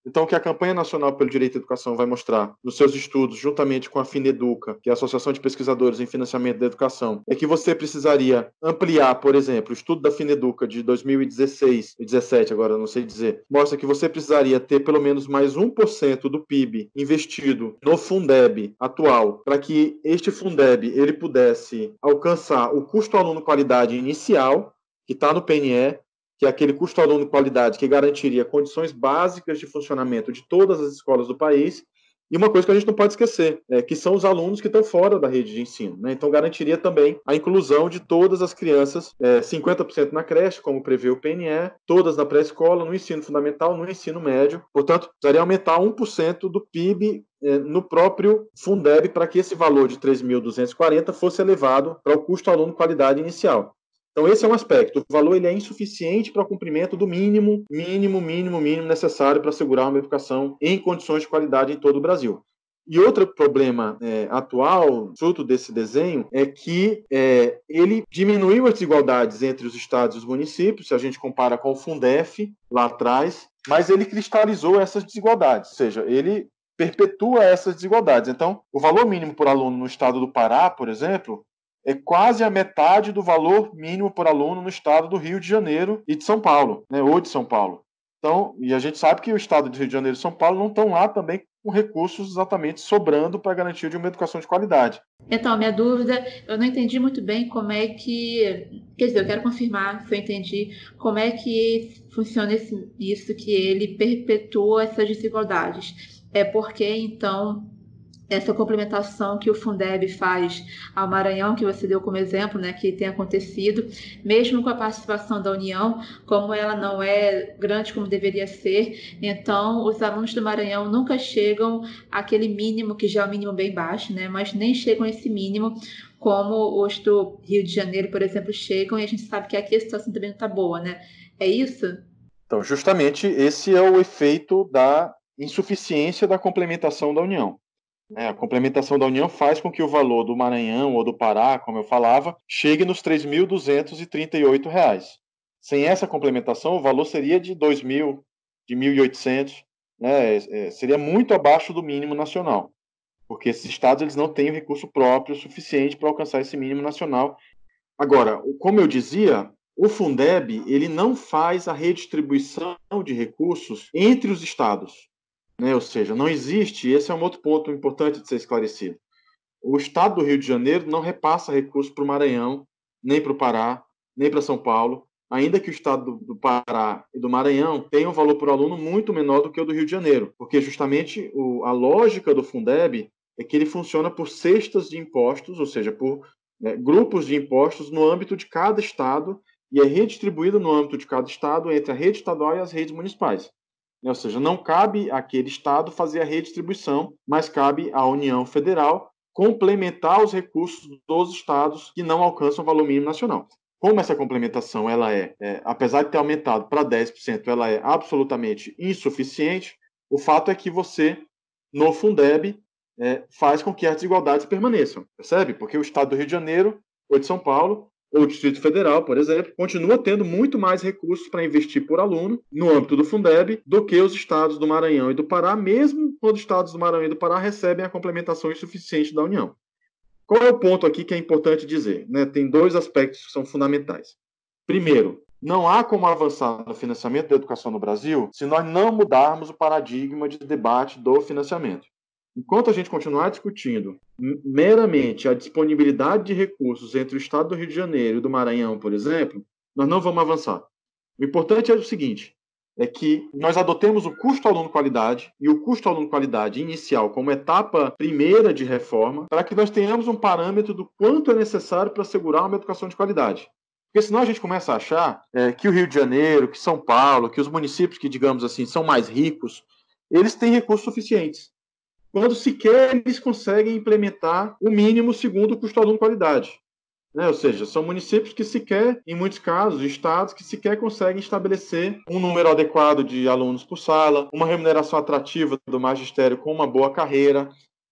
Então, o que a Campanha Nacional pelo Direito à Educação vai mostrar nos seus estudos, juntamente com a FINEDUCA, que é a Associação de Pesquisadores em Financiamento da Educação, é que você precisaria ampliar, por exemplo, o estudo da FINEDUCA de dois mil e dezesseis e dezessete, agora não sei dizer, mostra que você precisaria ter pelo menos mais um por cento do P I B investido no Fundeb atual, para que este Fundeb ele pudesse alcançar o custo aluno qualidade inicial, que está no P N E, que é aquele custo aluno qualidade que garantiria condições básicas de funcionamento de todas as escolas do país. E uma coisa que a gente não pode esquecer, é que são os alunos que estão fora da rede de ensino, né? Então, garantiria também a inclusão de todas as crianças, é, cinquenta por cento na creche, como prevê o P N E, todas na pré-escola, no ensino fundamental, no ensino médio. Portanto, precisaria aumentar um por cento do P I B é, no próprio Fundeb para que esse valor de três mil duzentos e quarenta fosse elevado para o custo aluno qualidade inicial. Então, esse é um aspecto. O valor ele é insuficiente para o cumprimento do mínimo, mínimo, mínimo, mínimo necessário para assegurar uma educação em condições de qualidade em todo o Brasil. E outro problema é, atual, fruto desse desenho, é que é, ele diminuiu as desigualdades entre os estados e os municípios, se a gente compara com o Fundef, lá atrás, mas ele cristalizou essas desigualdades, ou seja, ele perpetua essas desigualdades. Então, o valor mínimo por aluno no estado do Pará, por exemplo, é quase a metade do valor mínimo por aluno no estado do Rio de Janeiro e de São Paulo, né, ou de São Paulo. Então, e a gente sabe que o estado do Rio de Janeiro e São Paulo não estão lá também com recursos exatamente sobrando para a garantia de uma educação de qualidade. Então, minha dúvida, eu não entendi muito bem como é que... Quer dizer, eu quero confirmar se eu entendi como é que funciona esse, isso, que ele perpetua essas desigualdades. É porque, então... essa complementação que o Fundeb faz ao Maranhão, que você deu como exemplo, né, que tem acontecido, mesmo com a participação da União, como ela não é grande como deveria ser, então os alunos do Maranhão nunca chegam àquele mínimo, que já é um mínimo bem baixo, né, mas nem chegam a esse mínimo como os do Rio de Janeiro, por exemplo, chegam, e a gente sabe que aqui a situação também não está boa, né? É isso? Então, justamente esse é o efeito da insuficiência da complementação da União. É, a complementação da União faz com que o valor do Maranhão ou do Pará, como eu falava, chegue nos três mil duzentos e trinta e oito reais. Sem essa complementação, o valor seria de dois mil, de mil e oitocentos, né? É, seria muito abaixo do mínimo nacional, porque esses estados eles não têm o recurso próprio suficiente para alcançar esse mínimo nacional. Agora, como eu dizia, o Fundeb ele não faz a redistribuição de recursos entre os estados. Né? Ou seja, não existe, esse é um outro ponto importante de ser esclarecido. O estado do Rio de Janeiro não repassa recursos para o Maranhão, nem para o Pará, nem para São Paulo, ainda que o estado do Pará e do Maranhão tenham um valor por aluno muito menor do que o do Rio de Janeiro, porque justamente o, a lógica do Fundeb é que ele funciona por cestas de impostos, ou seja, por né, grupos de impostos no âmbito de cada estado, e é redistribuído no âmbito de cada estado entre a rede estadual e as redes municipais. Ou seja, não cabe àquele estado fazer a redistribuição, mas cabe à União Federal complementar os recursos dos estados que não alcançam o valor mínimo nacional. Como essa complementação ela é, é apesar de ter aumentado para dez por cento, ela é absolutamente insuficiente, o fato é que você, no Fundeb, é, faz com que as desigualdades permaneçam, percebe? Porque o estado do Rio de Janeiro ou de São Paulo ou o Distrito Federal, por exemplo, continua tendo muito mais recursos para investir por aluno no âmbito do Fundeb do que os estados do Maranhão e do Pará, mesmo quando os estados do Maranhão e do Pará recebem a complementação insuficiente da União. Qual é o ponto aqui que é importante dizer? Né? Tem dois aspectos que são fundamentais. Primeiro, não há como avançar no financiamento da educação no Brasil se nós não mudarmos o paradigma de debate do financiamento. Enquanto a gente continuar discutindo meramente a disponibilidade de recursos entre o estado do Rio de Janeiro e do Maranhão, por exemplo, nós não vamos avançar. O importante é o seguinte, é que nós adotemos o custo aluno-qualidade e o custo aluno-qualidade inicial como etapa primeira de reforma, para que nós tenhamos um parâmetro do quanto é necessário para assegurar uma educação de qualidade. Porque senão a gente começa a achar é, que o Rio de Janeiro, que São Paulo, que os municípios que, digamos assim, são mais ricos, eles têm recursos suficientes, quando sequer eles conseguem implementar o mínimo segundo o custo aluno-qualidade. Né? Ou seja, são municípios que sequer, em muitos casos, estados que sequer conseguem estabelecer um número adequado de alunos por sala, uma remuneração atrativa do magistério com uma boa carreira,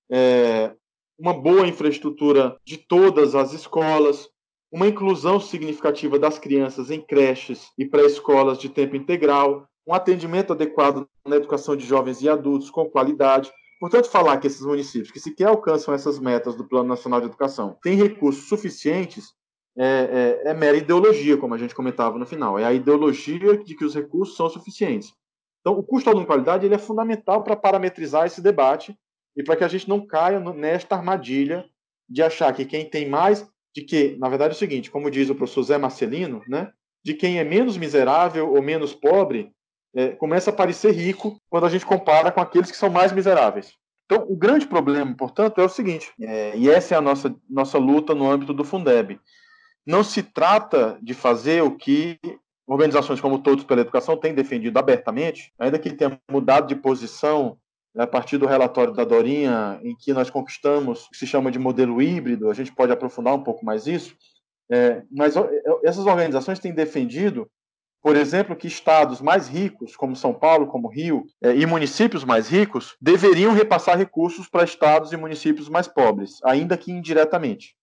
é, uma boa infraestrutura de todas as escolas, uma inclusão significativa das crianças em creches e pré-escolas de tempo integral. um atendimento adequado na educação de jovens e adultos com qualidade. Portanto, falar que esses municípios que sequer alcançam essas metas do Plano Nacional de Educação têm recursos suficientes é, é, é mera ideologia, como a gente comentava no final. É a ideologia de que os recursos são suficientes. Então, o custo aluno qualidade ele é fundamental para parametrizar esse debate e para que a gente não caia nesta armadilha de achar que quem tem mais, de que, na verdade, é o seguinte, como diz o professor Zé Marcelino, né, de quem é menos miserável ou menos pobre, é, começa a parecer rico quando a gente compara com aqueles que são mais miseráveis. Então, o grande problema, portanto, é o seguinte, é, e essa é a nossa, nossa luta no âmbito do Fundeb. Não se trata de fazer o que organizações como Todos pela Educação têm defendido abertamente, ainda que tenha mudado de posição a partir do relatório da Dorinha, em que nós conquistamos o que se chama de modelo híbrido, a gente pode aprofundar um pouco mais isso, é, mas essas organizações têm defendido, por exemplo, que estados mais ricos, como São Paulo, como Rio, é, e municípios mais ricos, deveriam repassar recursos para estados e municípios mais pobres, ainda que indiretamente.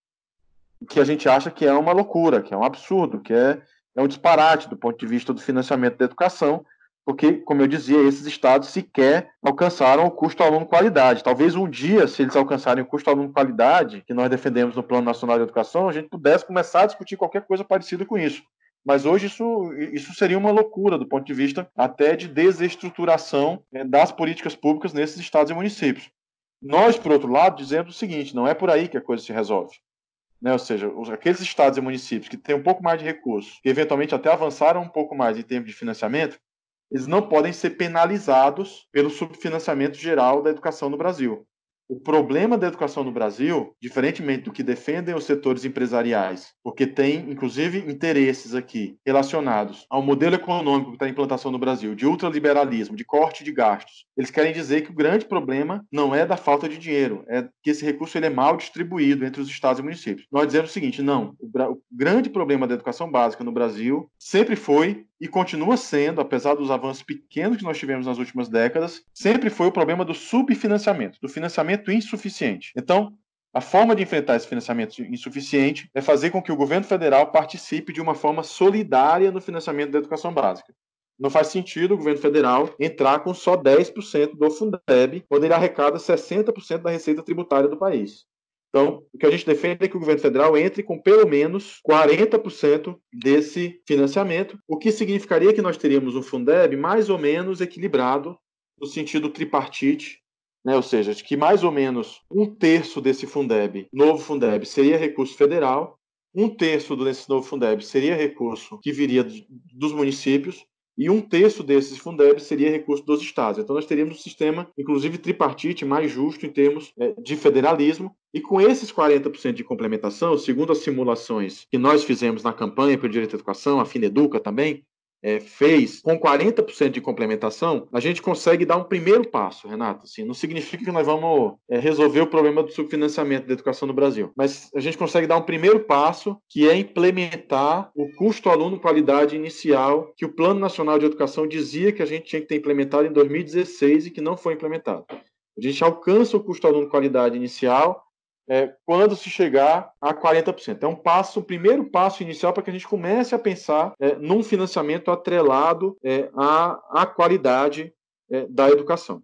O que a gente acha que é uma loucura, que é um absurdo, que é, é um disparate do ponto de vista do financiamento da educação, porque, como eu dizia, esses estados sequer alcançaram o custo aluno qualidade. Talvez um dia, se eles alcançarem o custo aluno qualidade, que nós defendemos no Plano Nacional de Educação, a gente pudesse começar a discutir qualquer coisa parecida com isso. Mas hoje isso, isso seria uma loucura do ponto de vista até de desestruturação é, das políticas públicas nesses estados e municípios. Nós, por outro lado, dizemos o seguinte, não é por aí que a coisa se resolve. Né? Ou seja, os, aqueles estados e municípios que têm um pouco mais de recursos, que eventualmente até avançaram um pouco mais em termos de financiamento, eles não podem ser penalizados pelo subfinanciamento geral da educação no Brasil. O problema da educação no Brasil, diferentemente do que defendem os setores empresariais, porque tem, inclusive, interesses aqui relacionados ao modelo econômico que está em implantação no Brasil, de ultraliberalismo, de corte de gastos, eles querem dizer que o grande problema não é da falta de dinheiro, é que esse recurso ele é mal distribuído entre os estados e municípios. Nós dizemos o seguinte, não, o, o grande problema da educação básica no Brasil sempre foi e continua sendo, apesar dos avanços pequenos que nós tivemos nas últimas décadas, sempre foi o problema do subfinanciamento, do financiamento insuficiente. Então, a forma de enfrentar esse financiamento insuficiente é fazer com que o governo federal participe de uma forma solidária no financiamento da educação básica. Não faz sentido o governo federal entrar com só dez por cento do Fundeb, quando ele arrecada sessenta por cento da receita tributária do país. Então, o que a gente defende é que o governo federal entre com pelo menos quarenta por cento desse financiamento, o que significaria que nós teríamos um Fundeb mais ou menos equilibrado no sentido tripartite, né? Ou seja, que mais ou menos um terço desse Fundeb, novo Fundeb, seria recurso federal, um terço desse novo Fundeb seria recurso que viria dos municípios, e um terço desses Fundeb seria recurso dos estados. Então, nós teríamos um sistema, inclusive tripartite, mais justo em termos é, de federalismo. E com esses quarenta por cento de complementação, segundo as simulações que nós fizemos na campanha pelo direito à educação, a Fineduca também é, fez, com quarenta por cento de complementação, a gente consegue dar um primeiro passo, Renato. Assim, não significa que nós vamos é, resolver o problema do subfinanciamento da educação no Brasil, mas a gente consegue dar um primeiro passo, que é implementar o custo aluno qualidade inicial que o Plano Nacional de Educação dizia que a gente tinha que ter implementado em dois mil e dezesseis e que não foi implementado. A gente alcança o custo aluno qualidade inicial É, quando se chegar a quarenta por cento. É um passo, um primeiro passo inicial para que a gente comece a pensar é, num financiamento atrelado é, à, à qualidade é, da educação.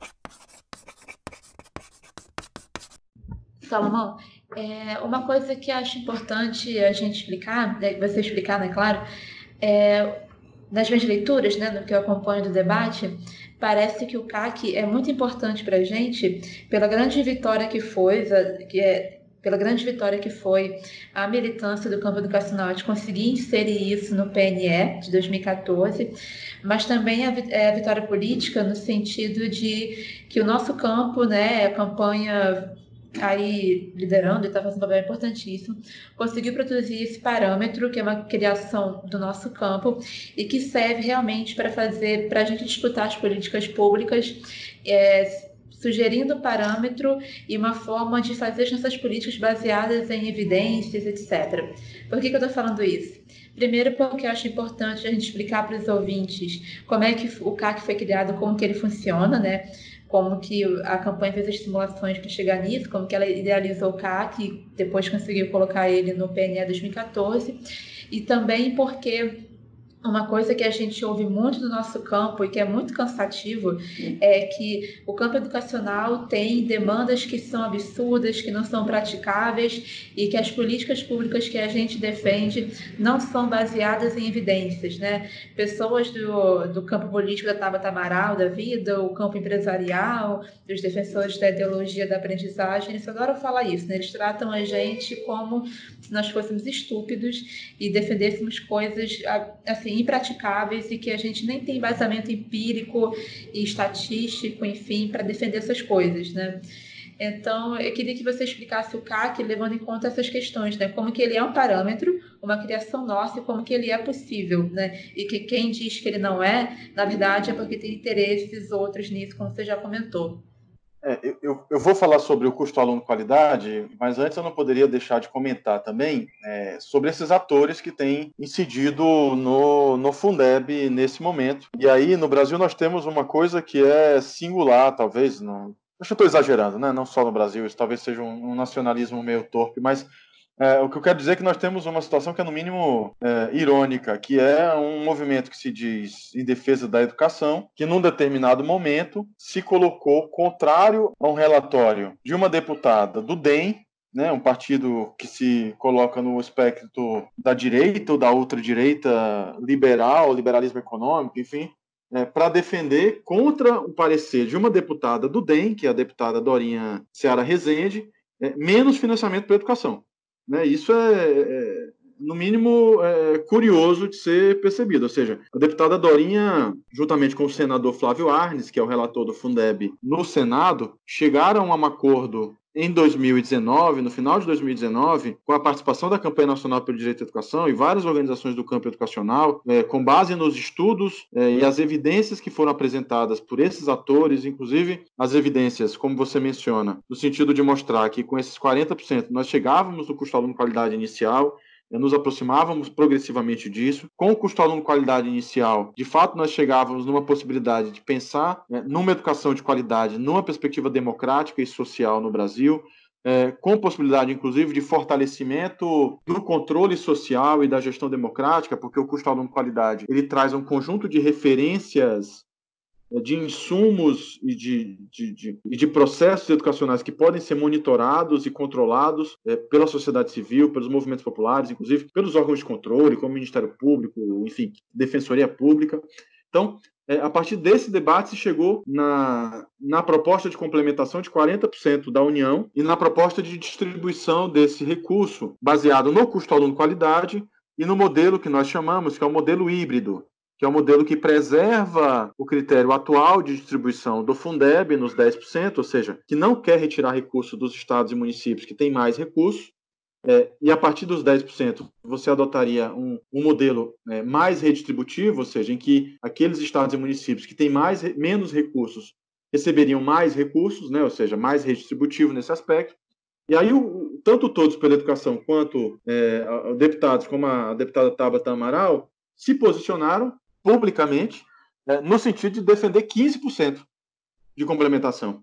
Salomão, é, uma coisa que acho importante a gente explicar, você explicar, né, claro, é, nas minhas leituras, né, no que eu acompanho do debate, parece que o C A C é muito importante para a gente pela grande vitória que foi, que é, pela grande vitória que foi a militância do campo educacional de conseguir inserir isso no P N E de dois mil e quatorze, mas também a, a vitória política no sentido de que o nosso campo, né, a campanha aí liderando e está fazendo um papel importantíssimo, conseguiu produzir esse parâmetro, que é uma criação do nosso campo e que serve realmente para fazer, para a gente disputar as políticas públicas, é, sugerindo parâmetro e uma forma de fazer as nossas políticas baseadas em evidências, etcétera. Por que que eu estou falando isso? Primeiro, porque eu acho importante a gente explicar para os ouvintes como é que o C A C foi criado, como que ele funciona, né? Como que a campanha fez as simulações para chegar nisso, como que ela idealizou o C A C e depois conseguiu colocar ele no P N E dois mil e quatorze, e também porque Uma coisa que a gente ouve muito no nosso campo e que é muito cansativo é que o campo educacional tem demandas que são absurdas, que não são praticáveis e que as políticas públicas que a gente defende não são baseadas em evidências, né? Pessoas do, do campo político da Tabata Amaral, da vida, o campo empresarial, os defensores da ideologia da aprendizagem, eles adoram falar isso, né? Eles tratam a gente como se nós fôssemos estúpidos e defendêssemos coisas assim, impraticáveis e que a gente nem tem embasamento empírico e estatístico, enfim, para defender essas coisas, né? Então, eu queria que você explicasse o C A C levando em conta essas questões, né? Como que ele é um parâmetro, uma criação nossa e como que ele é possível, né? E que quem diz que ele não é, na verdade, é porque tem interesses outros nisso, como você já comentou. É, eu, eu vou falar sobre o custo aluno-qualidade, mas antes eu não poderia deixar de comentar também é, sobre esses atores que têm incidido no, no Fundeb nesse momento. E aí, no Brasil, nós temos uma coisa que é singular, talvez, não, acho que eu estou exagerando, né? Não só no Brasil, isso talvez seja um, um nacionalismo meio torpe, mas É, o que eu quero dizer é que nós temos uma situação que é, no mínimo, é, irônica, que é um movimento que se diz em defesa da educação, que num determinado momento se colocou contrário a um relatório de uma deputada do D E M, né, um partido que se coloca no espectro da direita ou da ultradireita liberal, liberalismo econômico, enfim, é, para defender contra o parecer de uma deputada do D E M, que é a deputada Dorinha Seara Rezende, é, menos financiamento para a educação. Né, isso é, é, no mínimo, é, curioso de ser percebido. Ou seja, a deputada Dorinha, juntamente com o senador Flávio Arnes, que é o relator do Fundeb no Senado, chegaram a um acordo em dois mil e dezenove, no final de dois mil e dezenove, com a participação da Campanha Nacional pelo Direito à Educação e várias organizações do campo educacional, é, com base nos estudos é, e as evidências que foram apresentadas por esses atores, inclusive as evidências, como você menciona, no sentido de mostrar que com esses quarenta por cento nós chegávamos no custo aluno qualidade inicial, nos aproximávamos progressivamente disso. Com o custo aluno qualidade inicial, de fato, nós chegávamos numa possibilidade de pensar né, numa educação de qualidade, numa perspectiva democrática e social no Brasil, é, com possibilidade, inclusive, de fortalecimento do controle social e da gestão democrática, porque o custo aluno qualidade ele traz um conjunto de referências de insumos e de, de, de, de processos educacionais que podem ser monitorados e controlados é, pela sociedade civil, pelos movimentos populares, inclusive pelos órgãos de controle, como o Ministério Público, enfim, Defensoria Pública. Então, é, a partir desse debate se chegou na, na proposta de complementação de quarenta por cento da União e na proposta de distribuição desse recurso baseado no custo aluno-qualidade e no modelo que nós chamamos, que é o modelo híbrido, que é um modelo que preserva o critério atual de distribuição do Fundeb nos dez por cento, ou seja, que não quer retirar recursos dos estados e municípios que têm mais recursos, é, e a partir dos dez por cento você adotaria um, um modelo é, mais redistributivo, ou seja, em que aqueles estados e municípios que têm mais, menos recursos receberiam mais recursos, né, ou seja, mais redistributivo nesse aspecto. E aí, o, tanto Todos pela Educação quanto é, deputados, como a deputada Tabata Amaral, se posicionaram publicamente, é, no sentido de defender quinze por cento de complementação.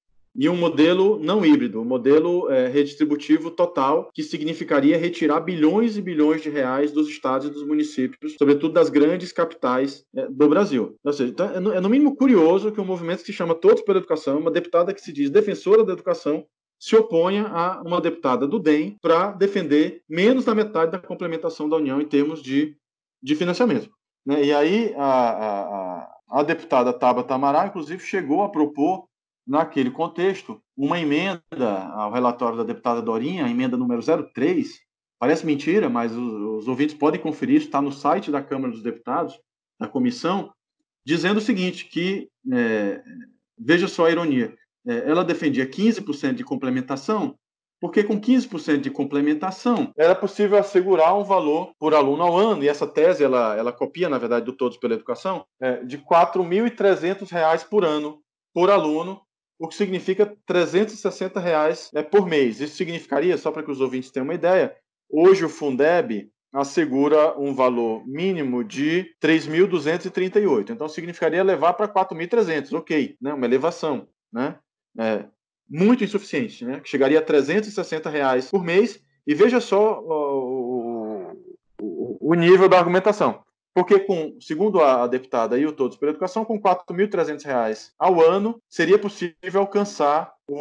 E um modelo não híbrido, um modelo é, redistributivo total, que significaria retirar bilhões e bilhões de reais dos estados e dos municípios, sobretudo das grandes capitais é, do Brasil. Ou seja, então, é, no, é no mínimo curioso que um movimento que se chama Todos pela Educação, uma deputada que se diz defensora da educação, se oponha a uma deputada do D E M para defender menos da metade da complementação da União em termos de, de financiamento. Né? E aí a, a, a deputada Tabata Amaral, inclusive, chegou a propor, naquele contexto, uma emenda ao relatório da deputada Dorinha, a emenda número zero três. Parece mentira, mas os, os ouvintes podem conferir, isso está no site da Câmara dos Deputados, da comissão, dizendo o seguinte, que, é, veja só a ironia, é, ela defendia quinze por cento de complementação, porque com quinze por cento de complementação era possível assegurar um valor por aluno ao ano, e essa tese ela, ela copia, na verdade, do Todos pela Educação, é, de quatro mil e trezentos reais por ano por aluno, o que significa trezentos e sessenta reais é, por mês. Isso significaria, só para que os ouvintes tenham uma ideia, hoje o Fundeb assegura um valor mínimo de três mil duzentos e trinta e oito. Então significaria levar para quatro mil e trezentos, ok, né? Uma elevação, né? É, muito insuficiente, né? Que chegaria a trezentos e sessenta reais por mês. E veja só o, o, o nível da argumentação. Porque, com, segundo a deputada e o Todos pela Educação, com quatro mil e trezentos reais ao ano, seria possível alcançar o,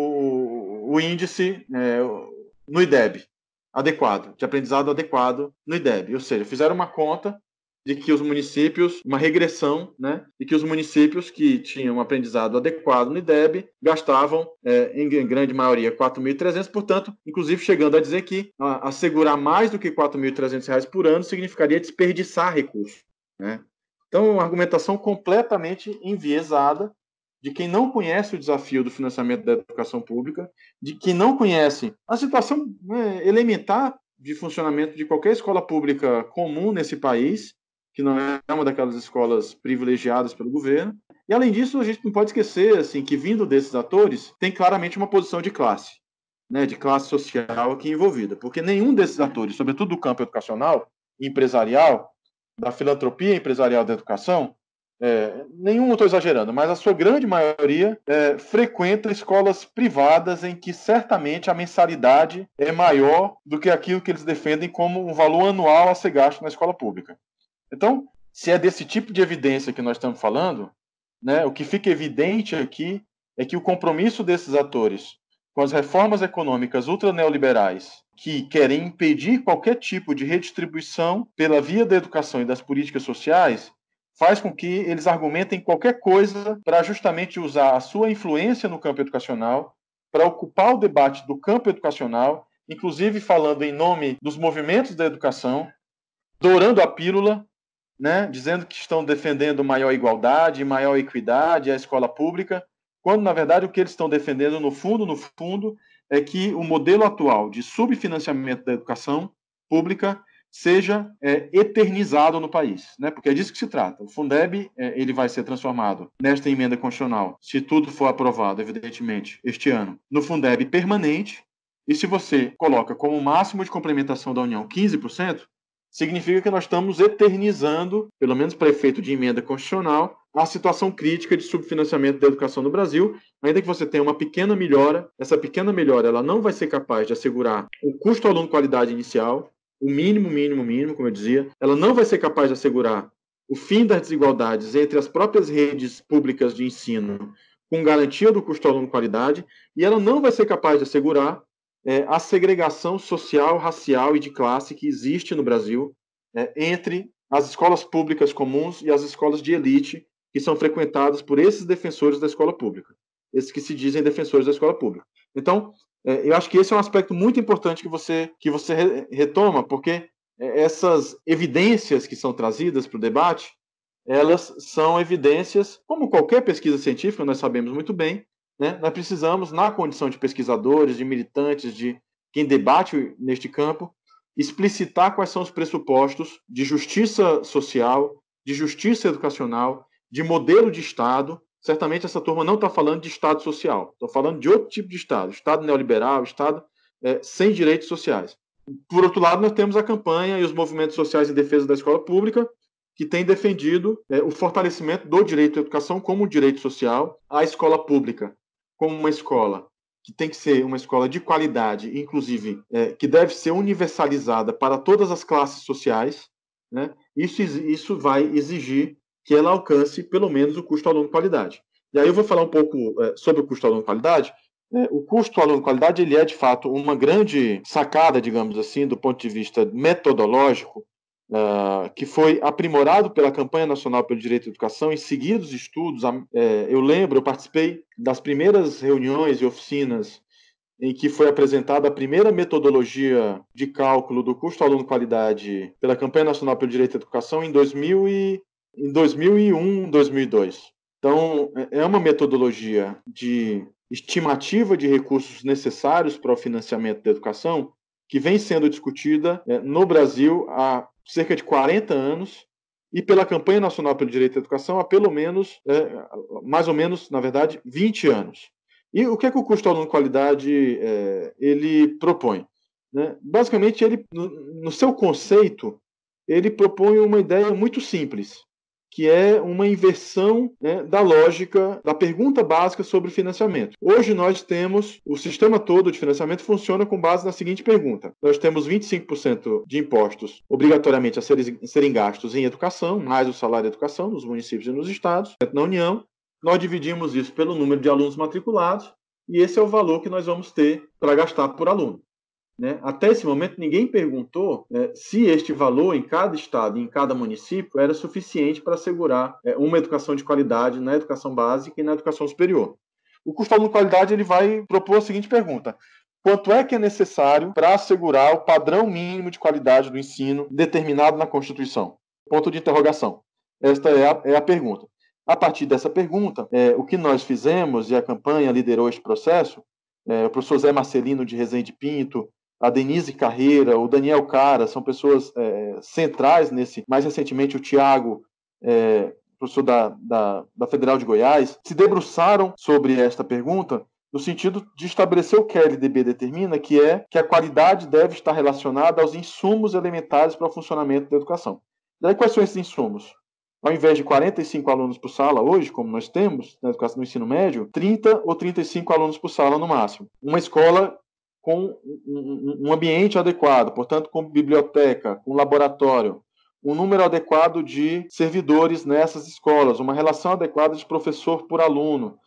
o, o índice é, no I D E B adequado, de aprendizado adequado no I D E B. Ou seja, fizeram uma conta de que os municípios, uma regressão, né, de que os municípios que tinham um aprendizado adequado no I D E B gastavam, é, em grande maioria, quatro mil e trezentos, portanto, inclusive chegando a dizer que a, assegurar mais do que quatro mil e trezentos reais por ano significaria desperdiçar recursos, né? Então, uma argumentação completamente enviesada de quem não conhece o desafio do financiamento da educação pública, de quem não conhece a situação, né, elementar de funcionamento de qualquer escola pública comum nesse país, que não é uma daquelas escolas privilegiadas pelo governo. E, além disso, a gente não pode esquecer assim, que, vindo desses atores, tem claramente uma posição de classe, né, de classe social aqui envolvida, porque nenhum desses atores, sobretudo do campo educacional e empresarial, da filantropia empresarial da educação, é, nenhum, não estou exagerando, mas a sua grande maioria é, frequenta escolas privadas em que certamente a mensalidade é maior do que aquilo que eles defendem como um valor anual a ser gasto na escola pública. Então, se é desse tipo de evidência que nós estamos falando, né, o que fica evidente aqui é que o compromisso desses atores com as reformas econômicas ultraneoliberais, que querem impedir qualquer tipo de redistribuição pela via da educação e das políticas sociais, faz com que eles argumentem qualquer coisa para justamente usar a sua influência no campo educacional, para ocupar o debate do campo educacional, inclusive falando em nome dos movimentos da educação, dourando a pílula, né, dizendo que estão defendendo maior igualdade, maior equidade à escola pública, quando, na verdade, o que eles estão defendendo, no fundo, no fundo, é que o modelo atual de subfinanciamento da educação pública seja é, eternizado no país, né? Porque é disso que se trata. O Fundeb é, ele vai ser transformado nesta emenda constitucional, se tudo for aprovado, evidentemente, este ano, no Fundeb permanente, e se você coloca como máximo de complementação da União quinze por cento, significa que nós estamos eternizando, pelo menos para efeito de emenda constitucional, a situação crítica de subfinanciamento da educação no Brasil, ainda que você tenha uma pequena melhora. Essa pequena melhora ela não vai ser capaz de assegurar o custo aluno-qualidade inicial, o mínimo, mínimo, mínimo, como eu dizia. Ela não vai ser capaz de assegurar o fim das desigualdades entre as próprias redes públicas de ensino com garantia do custo aluno-qualidade, e ela não vai ser capaz de assegurar É, a segregação social, racial e de classe que existe no Brasil é, entre as escolas públicas comuns e as escolas de elite que são frequentadas por esses defensores da escola pública, esses que se dizem defensores da escola pública. Então, é, eu acho que esse é um aspecto muito importante que você, que você re retoma, porque essas evidências que são trazidas para o debate, elas são evidências, como qualquer pesquisa científica, nós sabemos muito bem, né? Nós precisamos, na condição de pesquisadores, de militantes, de quem debate neste campo, explicitar quais são os pressupostos de justiça social, de justiça educacional, de modelo de Estado. Certamente essa turma não está falando de Estado social, estou falando de outro tipo de Estado, Estado neoliberal, Estado é, sem direitos sociais. Por outro lado, nós temos a campanha e os movimentos sociais em defesa da escola pública, que tem defendido é, o fortalecimento do direito à educação como direito social, à escola pública como uma escola que tem que ser uma escola de qualidade, inclusive, é, que deve ser universalizada para todas as classes sociais, né? Isso, isso vai exigir que ela alcance, pelo menos, o custo aluno-qualidade. E aí eu vou falar um pouco é, sobre o custo aluno-qualidade. É, o custo aluno-qualidade ele é, de fato, uma grande sacada, digamos assim, do ponto de vista metodológico, Uh, que foi aprimorado pela Campanha Nacional pelo Direito à Educação em seguidos estudos. Uh, eu lembro, eu participei das primeiras reuniões e oficinas em que foi apresentada a primeira metodologia de cálculo do custo aluno-qualidade pela Campanha Nacional pelo Direito à Educação em, dois mil e, em dois mil e um, dois mil e dois. Então, é uma metodologia de estimativa de recursos necessários para o financiamento da educação que vem sendo discutida é, no Brasil há cerca de quarenta anos, e pela Campanha Nacional pelo Direito à Educação há pelo menos, é, mais ou menos, na verdade, vinte anos. E o que é que o custo aluno-qualidade é, ele propõe? Né? Basicamente, ele, no, no seu conceito, ele propõe uma ideia muito simples, que é uma inversão, né, da lógica da pergunta básica sobre financiamento. Hoje nós temos, o sistema todo de financiamento funciona com base na seguinte pergunta. Nós temos vinte e cinco por cento de impostos obrigatoriamente a serem, serem gastos em educação, mais o salário de educação nos municípios e nos estados, na União. Nós dividimos isso pelo número de alunos matriculados e esse é o valor que nós vamos ter para gastar por aluno. Né? Até esse momento, ninguém perguntou, né, se este valor em cada estado e em cada município era suficiente para assegurar, é, uma educação de qualidade na educação básica e na educação superior. O custo aluno qualidade ele vai propor a seguinte pergunta: quanto é que é necessário para assegurar o padrão mínimo de qualidade do ensino determinado na Constituição? Ponto de interrogação. Esta é a, é a pergunta. A partir dessa pergunta, é, o que nós fizemos, e a campanha liderou este processo, é, o professor Zé Marcelino de Rezende Pinto, a Denise Carreira, o Daniel Cara, são pessoas é, centrais nesse. Mais recentemente, o Tiago, é, professor da, da, da Federal de Goiás, se debruçaram sobre esta pergunta no sentido de estabelecer o que a L D B determina, que é que a qualidade deve estar relacionada aos insumos elementares para o funcionamento da educação. Daí, quais são esses insumos? Ao invés de quarenta e cinco alunos por sala hoje, como nós temos na educação no ensino médio, trinta ou trinta e cinco alunos por sala no máximo. Uma escola com um ambiente adequado, portanto, com biblioteca, com laboratório, um número adequado de servidores nessas escolas, uma relação adequada de professor por aluno,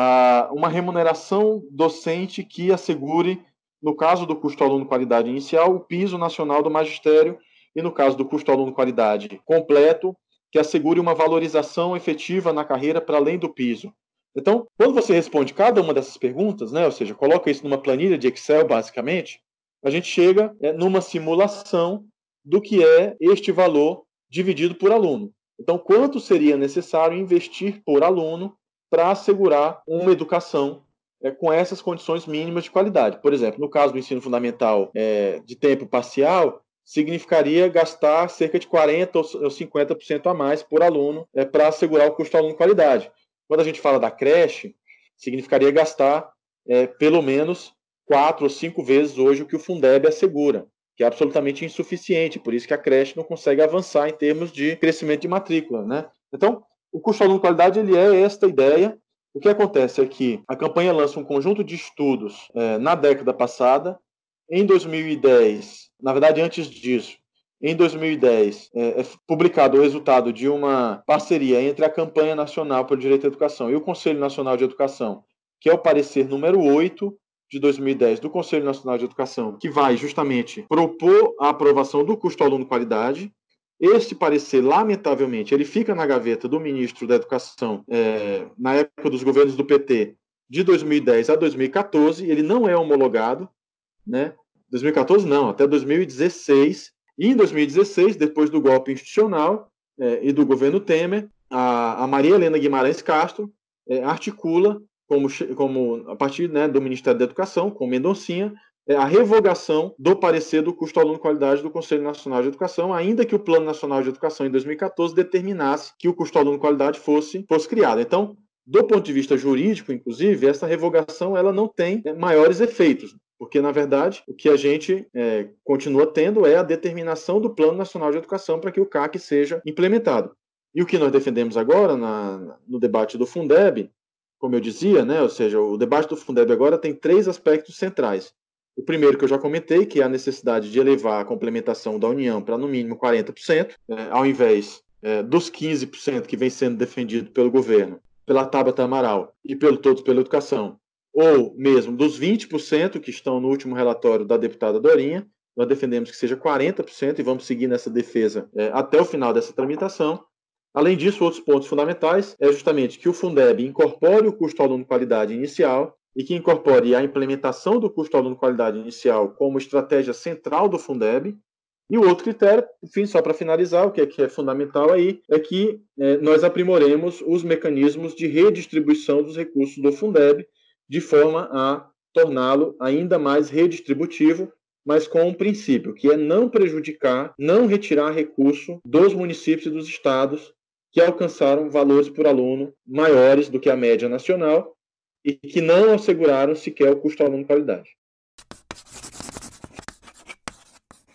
uma remuneração docente que assegure, no caso do custo aluno qualidade inicial, o piso nacional do magistério e, no caso do custo aluno qualidade completo, que assegure uma valorização efetiva na carreira para além do piso. Então, quando você responde cada uma dessas perguntas, né, ou seja, coloca isso numa planilha de Excel, basicamente, a gente chega, é, numa simulação do que é este valor dividido por aluno. Então, quanto seria necessário investir por aluno para assegurar uma educação é, com essas condições mínimas de qualidade? Por exemplo, no caso do ensino fundamental é, de tempo parcial, significaria gastar cerca de quarenta por cento ou cinquenta por cento a mais por aluno é, para assegurar o custo aluno qualidade. Quando a gente fala da creche, significaria gastar é, pelo menos quatro ou cinco vezes hoje o que o Fundeb assegura, que é absolutamente insuficiente, por isso que a creche não consegue avançar em termos de crescimento de matrícula, né? Então, o custo aluno qualidade ele é esta ideia. O que acontece é que a campanha lança um conjunto de estudos é, na década passada. Em dois mil e dez, na verdade antes disso, em dois mil e dez, é, é publicado o resultado de uma parceria entre a Campanha Nacional pelo Direito à Educação e o Conselho Nacional de Educação, que é o parecer número oito de dois mil e dez do Conselho Nacional de Educação, que vai justamente propor a aprovação do custo aluno qualidade. Este parecer, lamentavelmente, ele fica na gaveta do ministro da Educação, é, na época dos governos do P T, de dois mil e dez a dois mil e quatorze, ele não é homologado, né? dois mil e quatorze não, até dois mil e dezesseis. E em dois mil e dezesseis, depois do golpe institucional é, e do governo Temer, a, a Maria Helena Guimarães Castro é, articula, como, como, a partir, né, do Ministério da Educação, com Mendoncinha, é, a revogação do parecer do custo aluno qualidade do Conselho Nacional de Educação, ainda que o Plano Nacional de Educação, em dois mil e quatorze, determinasse que o custo aluno qualidade fosse, fosse criado. Então, do ponto de vista jurídico, inclusive, essa revogação ela não tem é, maiores efeitos. Porque, na verdade, o que a gente é, continua tendo é a determinação do Plano Nacional de Educação para que o C A C seja implementado. E o que nós defendemos agora, na, no debate do Fundeb, como eu dizia, né, ou seja, o debate do Fundeb agora tem três aspectos centrais. O primeiro que eu já comentei, que é a necessidade de elevar a complementação da União para, no mínimo, quarenta por cento, é, ao invés é, dos quinze por cento que vem sendo defendido pelo governo, pela Tabata Amaral e pelo Todos pela Educação, ou mesmo dos vinte por cento que estão no último relatório da deputada Dorinha. Nós defendemos que seja quarenta por cento e vamos seguir nessa defesa é, até o final dessa tramitação. Além disso, outros pontos fundamentais é justamente que o Fundeb incorpore o custo aluno qualidade inicial e que incorpore a implementação do custo aluno qualidade inicial como estratégia central do Fundeb. E o outro critério, enfim, só para finalizar, o que é, que é fundamental aí, é que é, nós aprimoremos os mecanismos de redistribuição dos recursos do Fundeb, de forma a torná-lo ainda mais redistributivo, mas com um princípio, que é não prejudicar, não retirar recurso dos municípios e dos estados que alcançaram valores por aluno maiores do que a média nacional e que não asseguraram sequer o custo aluno qualidade.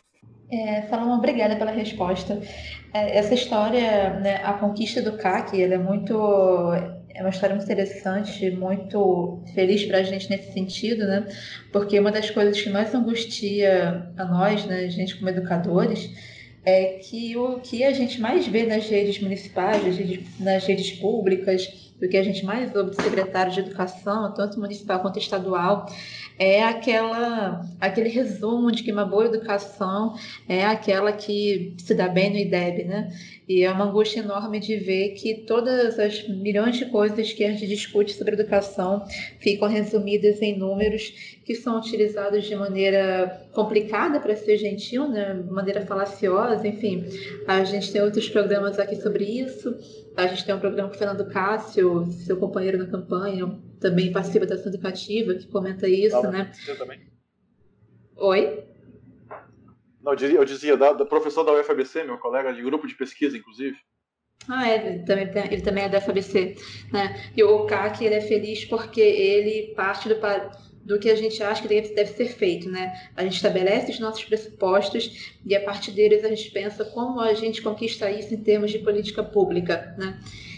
É, Salomão, obrigada pela resposta. É, essa história, né, a conquista do C A C, ela é muito, é uma história muito interessante, muito feliz para a gente nesse sentido, né? Porque uma das coisas que mais angustia a nós, né, gente como educadores, é que o que a gente mais vê nas redes municipais, nas redes, nas redes públicas, o que a gente mais ouve de secretários de educação, tanto municipal quanto estadual, é aquela, aquele resumo de que uma boa educação é aquela que se dá bem no IDEB, né? E é uma angústia enorme de ver que todas as milhões de coisas que a gente discute sobre educação ficam resumidas em números que são utilizados de maneira complicada, para ser gentil, né? De maneira falaciosa, enfim. A gente tem outros programas aqui sobre isso. A gente tem um programa com o Fernando Cássio, seu companheiro na campanha, também participa da ação educativa, que comenta isso, Não, né? eu também. Oi? Não, eu dizia, eu dizia da, da professor da U F A B C, meu colega de grupo de pesquisa, inclusive. Ah, é, ele também, tem- ele também é da F A B C, né? E o C A C, ele é feliz porque ele parte do, pa- do que a gente acha que deve, deve ser feito, né? A gente estabelece os nossos pressupostos e a partir deles a gente pensa como a gente conquista isso em termos de política pública, né?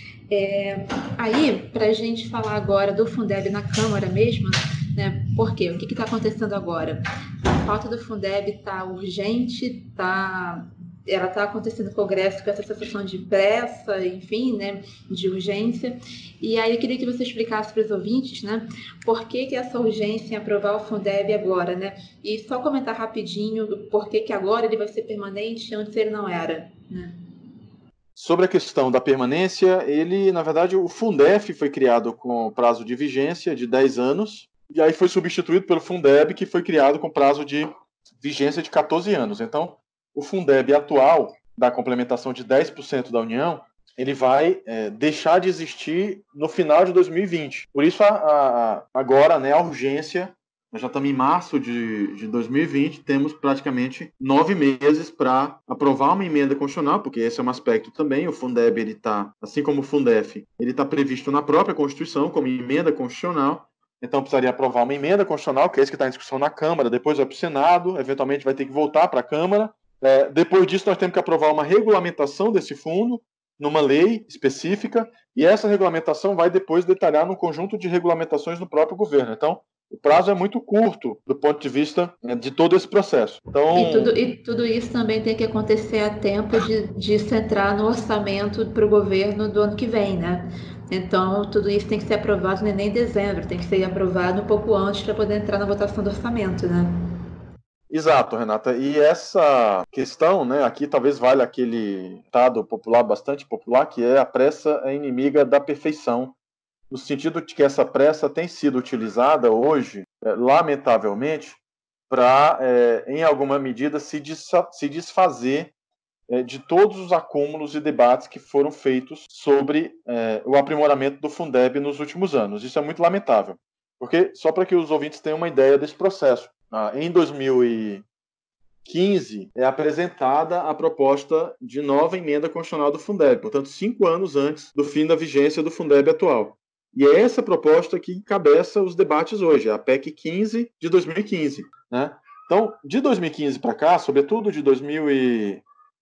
É, aí, para a gente falar agora do Fundeb na Câmara mesmo, né? Por quê? O que está acontecendo agora? A pauta do Fundeb está urgente, tá, ela está acontecendo no Congresso com essa sensação de pressa, enfim, né? De urgência. E aí eu queria que você explicasse para os ouvintes, né? Por que, que essa urgência em aprovar o Fundeb agora, né? E só comentar rapidinho por que, que agora ele vai ser permanente e antes ele não era, né? Sobre a questão da permanência, ele, na verdade, o Fundef foi criado com prazo de vigência de dez anos, e aí foi substituído pelo Fundeb, que foi criado com prazo de vigência de quatorze anos. Então, o Fundeb atual, da complementação de dez por cento da União, ele vai é, deixar de existir no final de dois mil e vinte. Por isso, a, a, agora, né, a urgência. Nós já estamos em março de, de dois mil e vinte, temos praticamente nove meses para aprovar uma emenda constitucional, porque esse é um aspecto também. O Fundeb, ele está, assim como o Fundef, ele está previsto na própria Constituição como emenda constitucional. Então precisaria aprovar uma emenda constitucional, que é esse que está em discussão na Câmara, depois vai para o Senado, eventualmente vai ter que voltar para a Câmara. É, depois disso, nós temos que aprovar uma regulamentação desse fundo, numa lei específica, e essa regulamentação vai depois detalhar num conjunto de regulamentações no próprio governo. Então, o prazo é muito curto do ponto de vista de todo esse processo. Então, E tudo, e tudo isso também tem que acontecer a tempo de, de isso entrar no orçamento para o governo do ano que vem, né? Então, tudo isso tem que ser aprovado nem em dezembro, tem que ser aprovado um pouco antes para poder entrar na votação do orçamento, né? exato, Renata. E essa questão, né, aqui talvez valha aquele ditado popular, bastante popular, que é a pressa é inimiga da perfeição, no sentido de que essa pressa tem sido utilizada hoje, é, lamentavelmente, para, é, em alguma medida, se, se desfazer é, de todos os acúmulos e debates que foram feitos sobre é, o aprimoramento do Fundeb nos últimos anos. Isso é muito lamentável, porque, só para que os ouvintes tenham uma ideia desse processo, ah, em dois mil e quinze é apresentada a proposta de nova emenda constitucional do Fundeb, portanto, cinco anos antes do fim da vigência do Fundeb atual. E é essa proposta que encabeça os debates hoje, a P E C quinze de dois mil e quinze. Né? Então, de dois mil e quinze para cá, sobretudo de dois mil e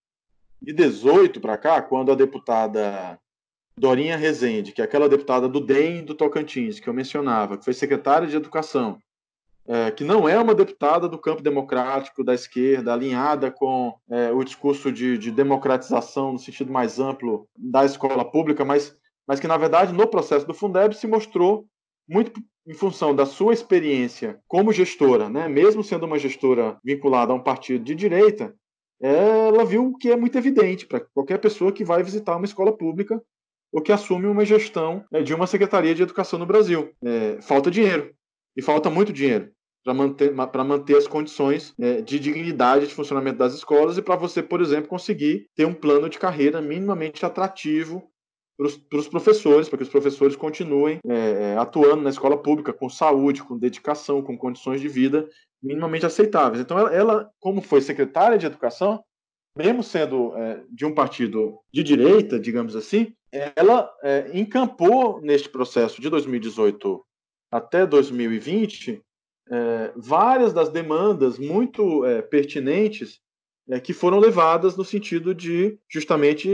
dezoito para cá, quando a deputada Dorinha Rezende, que é aquela deputada do D E M do Tocantins, que eu mencionava, que foi secretária de Educação, é, que não é uma deputada do campo democrático, da esquerda, alinhada com é, o discurso de, de democratização no sentido mais amplo da escola pública, mas, mas que, na verdade, no processo do Fundeb se mostrou muito em função da sua experiência como gestora, né? Mesmo sendo uma gestora vinculada a um partido de direita, ela viu o que é muito evidente para qualquer pessoa que vai visitar uma escola pública ou que assume uma gestão né, de uma Secretaria de Educação no Brasil. É, falta dinheiro, e falta muito dinheiro para manter, para manter as condições é, de dignidade de funcionamento das escolas e para você, por exemplo, conseguir ter um plano de carreira minimamente atrativo para os professores, para que os professores continuem é, atuando na escola pública com saúde, com dedicação, com condições de vida minimamente aceitáveis. Então, ela, ela como foi secretária de Educação, mesmo sendo é, de um partido de direita, digamos assim, ela é, encampou neste processo de dois mil e dezoito até dois mil e vinte é, várias das demandas muito é, pertinentes é, que foram levadas no sentido de justamente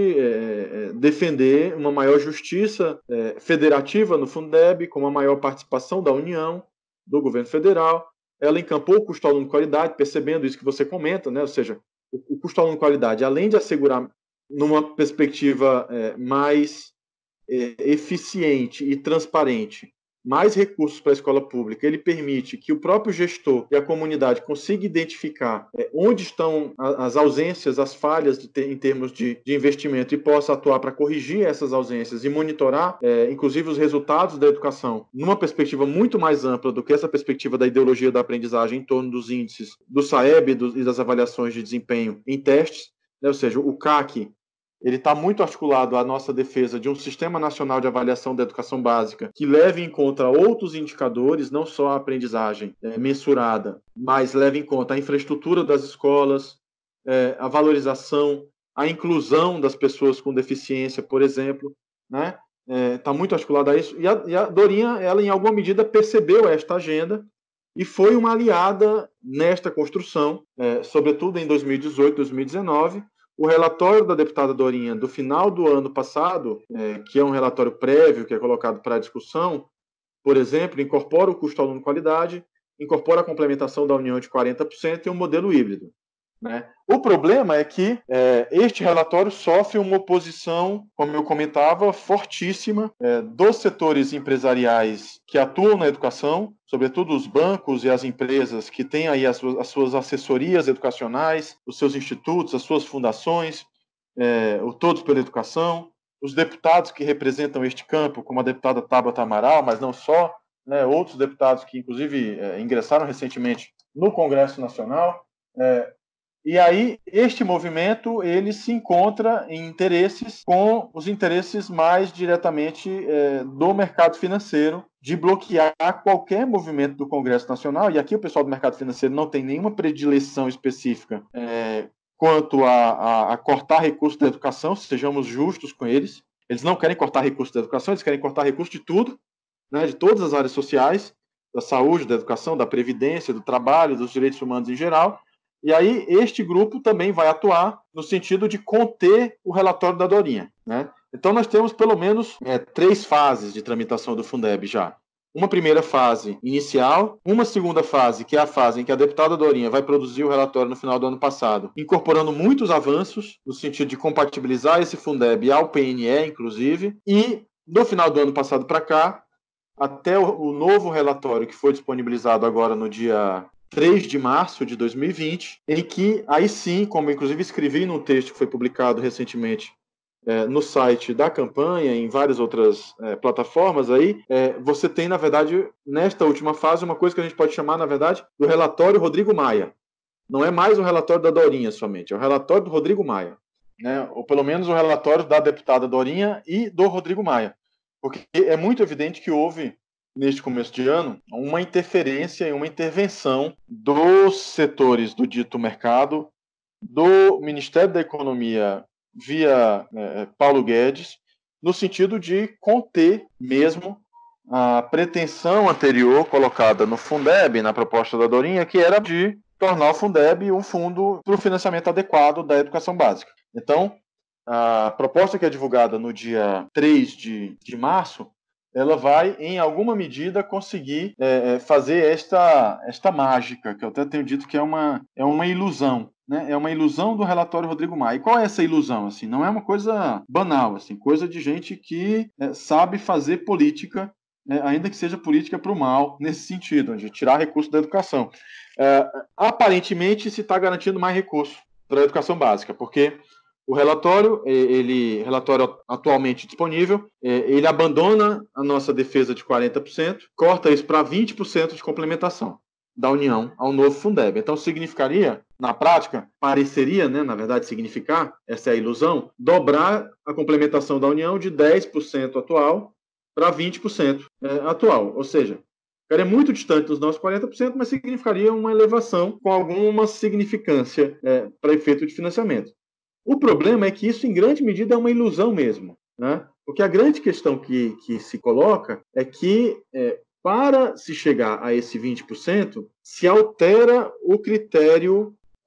é, defender uma maior justiça é, federativa no Fundeb, com uma maior participação da União, do governo federal. Ela encampou o custo aluno qualidade, percebendo isso que você comenta, né? Ou seja, o, o custo aluno qualidade, além de assegurar numa perspectiva é, mais é, eficiente e transparente mais recursos para a escola pública, ele permite que o próprio gestor e a comunidade consiga identificar é, onde estão as ausências, as falhas de ter, em termos de, de investimento e possa atuar para corrigir essas ausências e monitorar, é, inclusive, os resultados da educação numa perspectiva muito mais ampla do que essa perspectiva da ideologia da aprendizagem em torno dos índices do SAEB e das avaliações de desempenho em testes, né? Ou seja, o C A C ele está muito articulado à nossa defesa de um Sistema Nacional de Avaliação da Educação Básica que leve em conta outros indicadores, não só a aprendizagem é, mensurada, mas leve em conta a infraestrutura das escolas, é, a valorização, a inclusão das pessoas com deficiência, por exemplo, né? Está é, muito articulado a isso. E a, e a Dorinha, ela, em alguma medida, percebeu esta agenda e foi uma aliada nesta construção, é, sobretudo em dois mil e dezoito, dois mil e dezenove. O relatório da deputada Dorinha do final do ano passado, é, que é um relatório prévio que é colocado para discussão, por exemplo, incorpora o custo aluno qualidade, incorpora a complementação da União de quarenta por cento e um modelo híbrido, né? O problema é que é, este relatório sofre uma oposição, como eu comentava, fortíssima é, dos setores empresariais que atuam na educação, sobretudo os bancos e as empresas que têm aí as suas, as suas assessorias educacionais, os seus institutos, as suas fundações, é, o Todos pela Educação, os deputados que representam este campo, como a deputada Tabata Amaral, mas não só, né, outros deputados que, inclusive, é, ingressaram recentemente no Congresso Nacional. É, E aí, este movimento, ele se encontra em interesses com os interesses mais diretamente é, do mercado financeiro, de bloquear qualquer movimento do Congresso Nacional, e aqui o pessoal do mercado financeiro não tem nenhuma predileção específica é, quanto a, a, a cortar recursos da educação, sejamos justos com eles. Eles não querem cortar recursos da educação, eles querem cortar recursos de tudo, né, de todas as áreas sociais, da saúde, da educação, da previdência, do trabalho, dos direitos humanos em geral. E aí, este grupo também vai atuar no sentido de conter o relatório da Dorinha, né? Então, nós temos pelo menos é, três fases de tramitação do Fundeb já. Uma primeira fase inicial, uma segunda fase, que é a fase em que a deputada Dorinha vai produzir o relatório no final do ano passado, incorporando muitos avanços, no sentido de compatibilizar esse Fundeb ao P N E, inclusive, e do final do ano passado para cá, até o, o novo relatório que foi disponibilizado agora no dia três de março de dois mil e vinte, em que, aí sim, como eu inclusive escrevi num texto que foi publicado recentemente é, no site da campanha, em várias outras é, plataformas, aí, é, você tem, na verdade, nesta última fase, uma coisa que a gente pode chamar, na verdade, do relatório Rodrigo Maia. Não é mais o relatório da Dorinha somente, é o relatório do Rodrigo Maia, né? Ou pelo menos o relatório da deputada Dorinha e do Rodrigo Maia. Porque é muito evidente que houve, neste começo de ano, uma interferência e uma intervenção dos setores do dito mercado, do Ministério da Economia via é, Paulo Guedes, no sentido de conter mesmo a pretensão anterior colocada no Fundeb, na proposta da Dorinha, que era de tornar o Fundeb um fundo para o financiamento adequado da educação básica. Então, a proposta que é divulgada no dia três de, de março, ela vai, em alguma medida, conseguir é, fazer esta, esta mágica, que eu até tenho dito que é uma, é uma ilusão, né? É uma ilusão do relatório Rodrigo Maia. E qual é essa ilusão? Assim, não é uma coisa banal, assim, coisa de gente que é, sabe fazer política, né, ainda que seja política para o mal, nesse sentido, de tirar recursos da educação. É, aparentemente, se está garantindo mais recursos para a educação básica, porque o relatório, ele, relatório atualmente disponível, ele abandona a nossa defesa de quarenta por cento, corta isso para vinte por cento de complementação da União ao novo Fundeb. Então, significaria, na prática, pareceria, né, na verdade, significar, essa é a ilusão, dobrar a complementação da União de dez por cento atual para vinte por cento é, atual. Ou seja, ficaria muito distante dos nossos quarenta por cento, mas significaria uma elevação com alguma significância é, para efeito de financiamento. O problema é que isso, em grande medida, é uma ilusão mesmo, né? Porque a grande questão que, que se coloca é que, é, para se chegar a esse vinte por cento, se altera o critério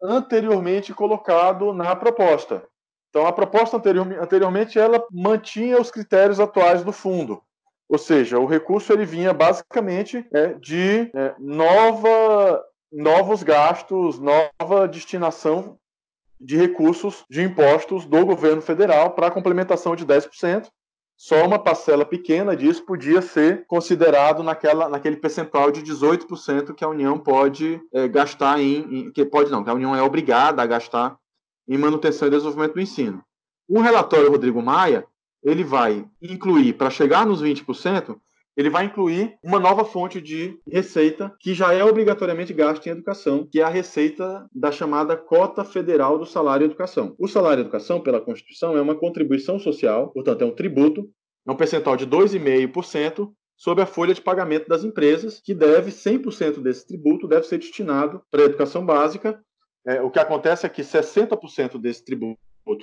anteriormente colocado na proposta. Então, a proposta anterior, anteriormente ela mantinha os critérios atuais do fundo. Ou seja, o recurso ele vinha basicamente é, de é, nova, novos gastos, nova destinação de recursos de impostos do governo federal para a complementação de dez por cento. Só uma parcela pequena disso podia ser considerado naquela, naquele percentual de dezoito por cento que a União pode é, gastar em, em... que pode não, que a União é obrigada a gastar em manutenção e desenvolvimento do ensino. O relatório Rodrigo Maia, ele vai incluir, para chegar nos vinte por cento, ele vai incluir uma nova fonte de receita que já é obrigatoriamente gasta em educação, que é a receita da chamada cota federal do salário educação. O salário educação, pela Constituição, é uma contribuição social, portanto é um tributo, é um percentual de dois vírgula cinco por cento sobre a folha de pagamento das empresas, que deve, cem por cento desse tributo deve ser destinado para a educação básica. É, o que acontece é que sessenta por cento desse tributo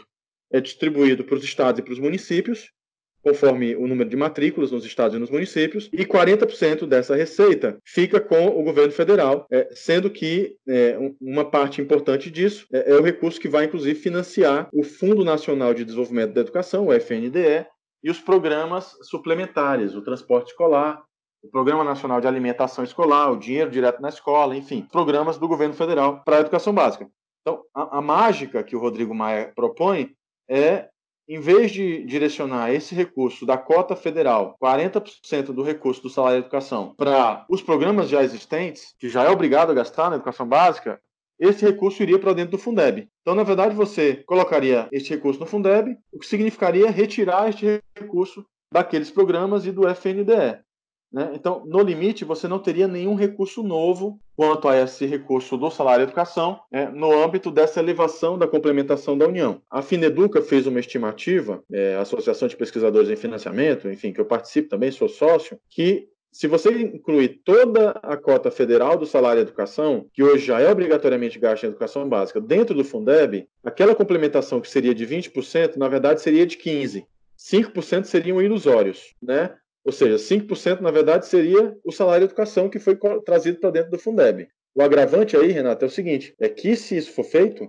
é distribuído para os estados e para os municípios, conforme o número de matrículas nos estados e nos municípios, e quarenta por cento dessa receita fica com o governo federal, é, sendo que é, uma parte importante disso é, é o recurso que vai, inclusive, financiar o Fundo Nacional de Desenvolvimento da Educação, o F N D E, e os programas suplementares, o transporte escolar, o Programa Nacional de Alimentação Escolar, o Dinheiro Direto na Escola, enfim, programas do governo federal para a educação básica. Então, a, a mágica que o Rodrigo Maia propõe é, em vez de direcionar esse recurso da cota federal, quarenta por cento do recurso do salário de educação, para os programas já existentes, que já é obrigado a gastar na educação básica, esse recurso iria para dentro do Fundeb. Então, na verdade, você colocaria este recurso no Fundeb, o que significaria retirar este recurso daqueles programas e do F N D E. Né? Então, no limite, você não teria nenhum recurso novo quanto a esse recurso do salário de educação é, no âmbito dessa elevação da complementação da União. A Fineduca fez uma estimativa, é, a Associação de Pesquisadores em Financiamento, enfim, que eu participo também, sou sócio, que se você incluir toda a cota federal do salário de educação, que hoje já é obrigatoriamente gasto em educação básica, dentro do Fundeb, aquela complementação que seria de vinte por cento, na verdade, seria de quinze por cento. cinco por cento seriam ilusórios, né? Ou seja, cinco por cento, na verdade, seria o salário de educação que foi trazido para dentro do Fundeb. O agravante aí, Renato, é o seguinte, é que se isso for feito,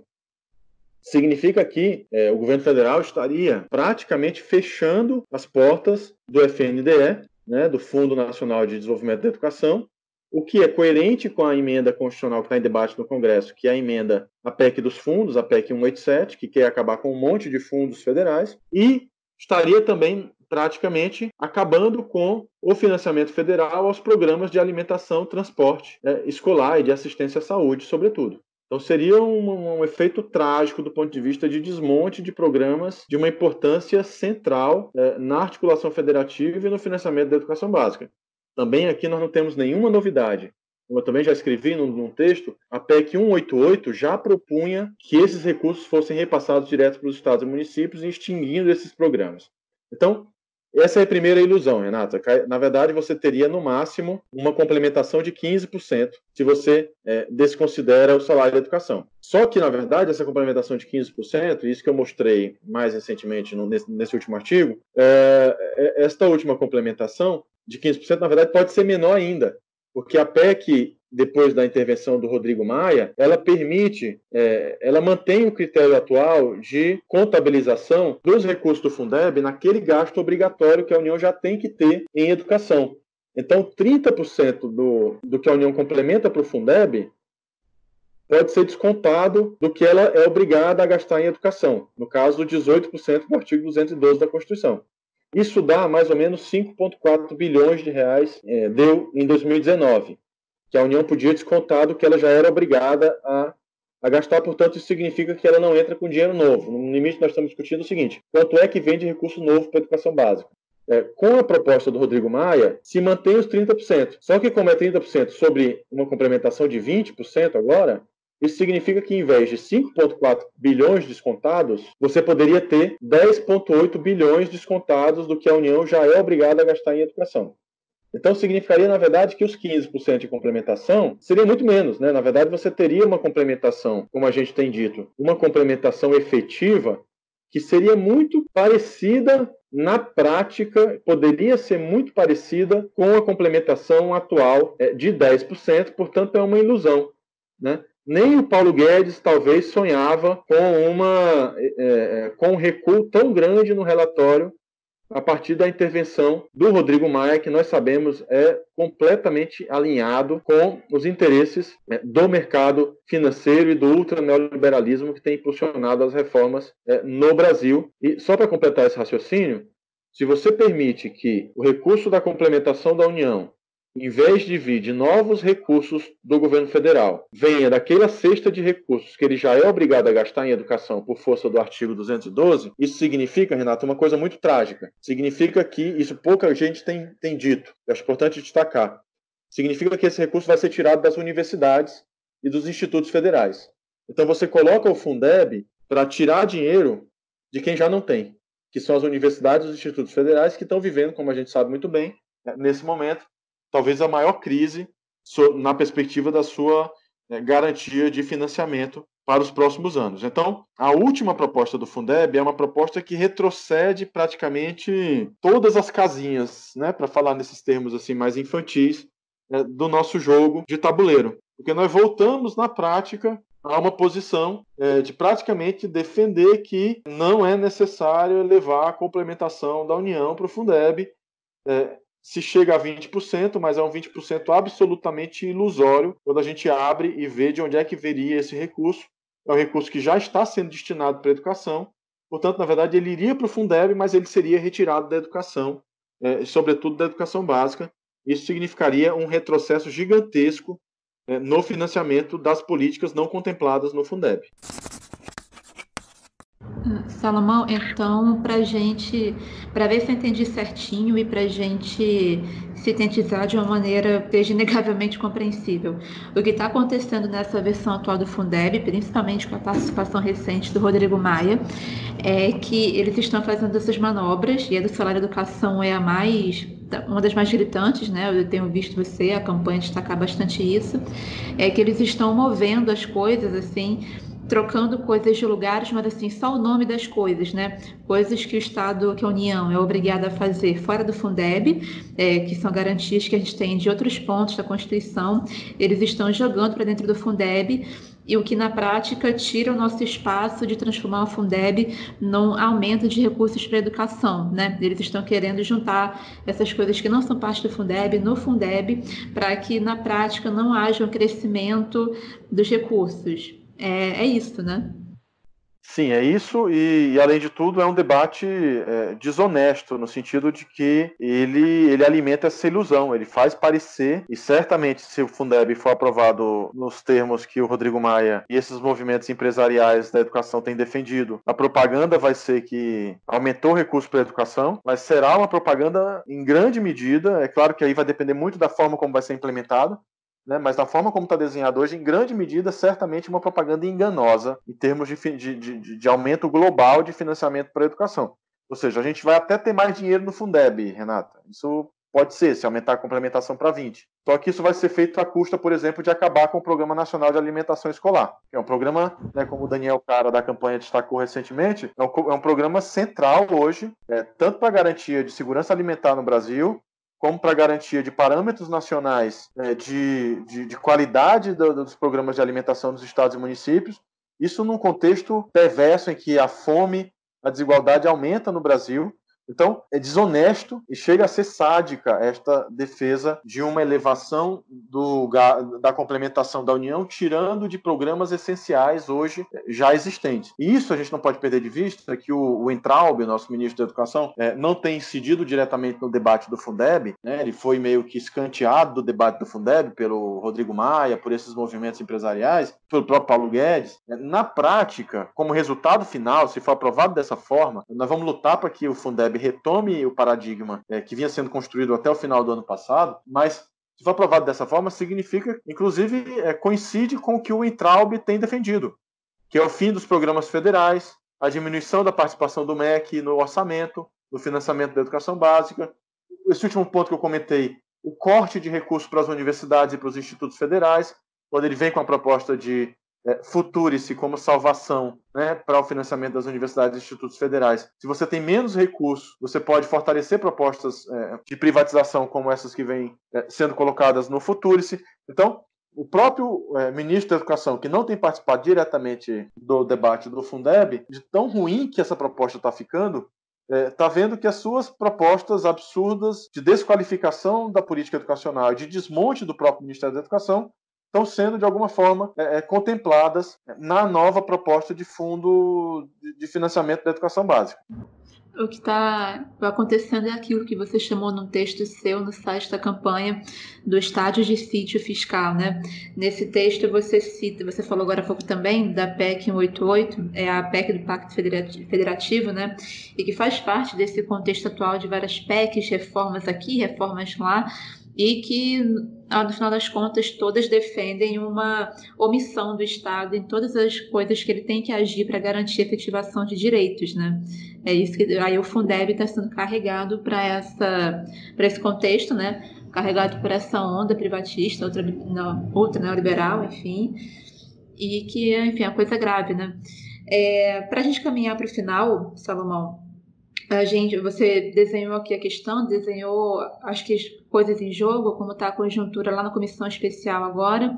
significa que é, o governo federal estaria praticamente fechando as portas do F N D E, né, do Fundo Nacional de Desenvolvimento da Educação, o que é coerente com a emenda constitucional que está em debate no Congresso, que é a emenda, a P E C dos fundos, a P E C cento e oitenta e sete, que quer acabar com um monte de fundos federais, e estaria também praticamente acabando com o financiamento federal aos programas de alimentação, transporte é, escolar e de assistência à saúde, sobretudo. Então seria um, um efeito trágico do ponto de vista de desmonte de programas de uma importância central é, na articulação federativa e no financiamento da educação básica. Também aqui nós não temos nenhuma novidade. Como eu também já escrevi num, num texto, a P E C cento e oitenta e oito já propunha que esses recursos fossem repassados direto para os estados e municípios, extinguindo esses programas. Então, essa é a primeira ilusão, Renata. Na verdade, você teria, no máximo, uma complementação de quinze por cento se você é, desconsidera o salário da educação. Só que, na verdade, essa complementação de quinze por cento, isso que eu mostrei mais recentemente no, nesse, nesse último artigo, é, é, esta última complementação de quinze por cento, na verdade, pode ser menor ainda, porque a P E C, depois da intervenção do Rodrigo Maia, ela permite, é, ela mantém o critério atual de contabilização dos recursos do Fundeb naquele gasto obrigatório que a União já tem que ter em educação. Então, trinta por cento do, do que a União complementa para o Fundeb pode ser descontado do que ela é obrigada a gastar em educação. No caso, dezoito por cento do artigo duzentos e doze da Constituição. Isso dá mais ou menos cinco vírgula quatro bilhões de reais, é, deu em dois mil e dezenove. Que a União podia descontar do que ela já era obrigada a, a gastar, portanto, isso significa que ela não entra com dinheiro novo. No limite, nós estamos discutindo o seguinte, quanto é que vem de recurso novo para a educação básica? É, com a proposta do Rodrigo Maia, se mantém os trinta por cento. Só que como é trinta por cento sobre uma complementação de vinte por cento agora, isso significa que, em vez de cinco vírgula quatro bilhões descontados, você poderia ter dez vírgula oito bilhões descontados do que a União já é obrigada a gastar em educação. Então, significaria, na verdade, que os quinze por cento de complementação seria muito menos, né? Na verdade, você teria uma complementação, como a gente tem dito, uma complementação efetiva que seria muito parecida na prática, poderia ser muito parecida com a complementação atual de dez por cento, portanto, é uma ilusão, né? Nem o Paulo Guedes talvez sonhava com, uma, é, com um recuo tão grande no relatório a partir da intervenção do Rodrigo Maia, que nós sabemos é completamente alinhado com os interesses né, do mercado financeiro e do ultraneoliberalismo que tem impulsionado as reformas é, no Brasil. E só para completar esse raciocínio, se você permite que o recurso da complementação da União, em vez de vir de novos recursos do governo federal, venha daquela cesta de recursos que ele já é obrigado a gastar em educação por força do artigo duzentos e doze, isso significa, Renato, uma coisa muito trágica. Significa que, isso pouca gente tem, tem dito, eu acho importante destacar, significa que esse recurso vai ser tirado das universidades e dos institutos federais. Então você coloca o Fundeb para tirar dinheiro de quem já não tem, que são as universidades e os institutos federais que estão vivendo, como a gente sabe muito bem, nesse momento, talvez a maior crise na perspectiva da sua garantia de financiamento para os próximos anos. Então, a última proposta do Fundeb é uma proposta que retrocede praticamente todas as casinhas, né, para falar nesses termos assim mais infantis, né, do nosso jogo de tabuleiro. Porque nós voltamos, na prática, a uma posição é, de praticamente defender que não é necessário levar a complementação da União para o Fundeb, é, se chega a vinte por cento, mas é um vinte por cento absolutamente ilusório quando a gente abre e vê de onde é que viria esse recurso. É um recurso que já está sendo destinado para a educação, portanto, na verdade, ele iria para o Fundeb, mas ele seria retirado da educação, é, sobretudo da educação básica. Isso significaria um retrocesso gigantesco é, no financiamento das políticas não contempladas no Fundeb. Salomão, então, para gente, para ver se eu entendi certinho e para gente sintetizar de uma maneira que seja inegavelmente compreensível, o que está acontecendo nessa versão atual do Fundeb, principalmente com a participação recente do Rodrigo Maia, é que eles estão fazendo essas manobras, e a do salário educação é a mais, uma das mais gritantes, né? Eu tenho visto você, a campanha destacar bastante isso, é que eles estão movendo as coisas, assim, trocando coisas de lugares, mas assim, só o nome das coisas, né? Coisas que o Estado, que a União é obrigada a fazer fora do Fundeb, é, que são garantias que a gente tem de outros pontos da Constituição, eles estão jogando para dentro do Fundeb, e o que na prática tira o nosso espaço de transformar o Fundeb num aumento de recursos para a educação, né? Eles estão querendo juntar essas coisas que não são parte do Fundeb no Fundeb, para que na prática não haja um crescimento dos recursos. É, é isso, né? Sim, é isso, e, e além de tudo é um debate é, desonesto, no sentido de que ele, ele alimenta essa ilusão, ele faz parecer, e certamente se o Fundeb for aprovado nos termos que o Rodrigo Maia e esses movimentos empresariais da educação têm defendido, a propaganda vai ser que aumentou o recurso para a educação, mas será uma propaganda em grande medida, é claro que aí vai depender muito da forma como vai ser implementada, né, mas da forma como está desenhado hoje, em grande medida, certamente uma propaganda enganosa em termos de, de, de, de aumento global de financiamento para a educação. Ou seja, a gente vai até ter mais dinheiro no Fundeb, Renata. Isso pode ser, se aumentar a complementação para vinte. Só que isso vai ser feito à custa, por exemplo, de acabar com o Programa Nacional de Alimentação Escolar, que é um programa, né, como o Daniel Cara da campanha destacou recentemente, é um, é um programa central hoje, é, tanto para a garantia de segurança alimentar no Brasil, como para a garantia de parâmetros nacionais é, de, de, de qualidade do, dos programas de alimentação dos estados e municípios, isso num contexto perverso em que a fome, a desigualdade aumenta no Brasil. Então, é desonesto e chega a ser sádica esta defesa de uma elevação do, da complementação da União, tirando de programas essenciais hoje já existentes. E isso a gente não pode perder de vista, que o, o Entraub, nosso ministro da Educação, é, não tem incidido diretamente no debate do Fundeb, né? Ele foi meio que escanteado do debate do Fundeb pelo Rodrigo Maia, por esses movimentos empresariais, pelo próprio Paulo Guedes. Na prática, como resultado final, se for aprovado dessa forma, nós vamos lutar para que o Fundeb retome o paradigma é, que vinha sendo construído até o final do ano passado, mas se for aprovado dessa forma, significa, inclusive, é, coincide com o que o Entraub tem defendido, que é o fim dos programas federais, a diminuição da participação do M E C no orçamento, no financiamento da educação básica. Esse último ponto que eu comentei, o corte de recursos para as universidades e para os institutos federais, quando ele vem com a proposta de É, Futurice como salvação, né, para o financiamento das universidades e institutos federais. Se você tem menos recursos, você pode fortalecer propostas é, de privatização como essas que vêm é, sendo colocadas no Futurice. Então, o próprio é, ministro da Educação, que não tem participado diretamente do debate do Fundeb, de tão ruim que essa proposta está ficando, está é, vendo que as suas propostas absurdas de desqualificação da política educacional e de desmonte do próprio Ministério da Educação estão sendo, de alguma forma, é, é, contempladas na nova proposta de fundo de financiamento da educação básica. O que está acontecendo é aquilo que você chamou num texto seu no site da campanha do estágio de sítio fiscal, né? Nesse texto você cita, você falou agora há pouco também da P E C cento e oitenta e oito, é a P E C do Pacto Federativo, né? E que faz parte desse contexto atual de várias P E Cs, reformas aqui, reformas lá, e que, no final das contas, todas defendem uma omissão do Estado em todas as coisas que ele tem que agir para garantir a efetivação de direitos, né? É isso que aí o Fundeb está sendo carregado para essa, para esse contexto, né? Carregado por essa onda privatista, outra, não, outra neoliberal, enfim, e que, enfim, é uma coisa grave, né? É, para a gente caminhar para o final, Salomão, a gente, você desenhou aqui a questão, desenhou, acho que as coisas em jogo, como está a conjuntura lá na comissão especial agora.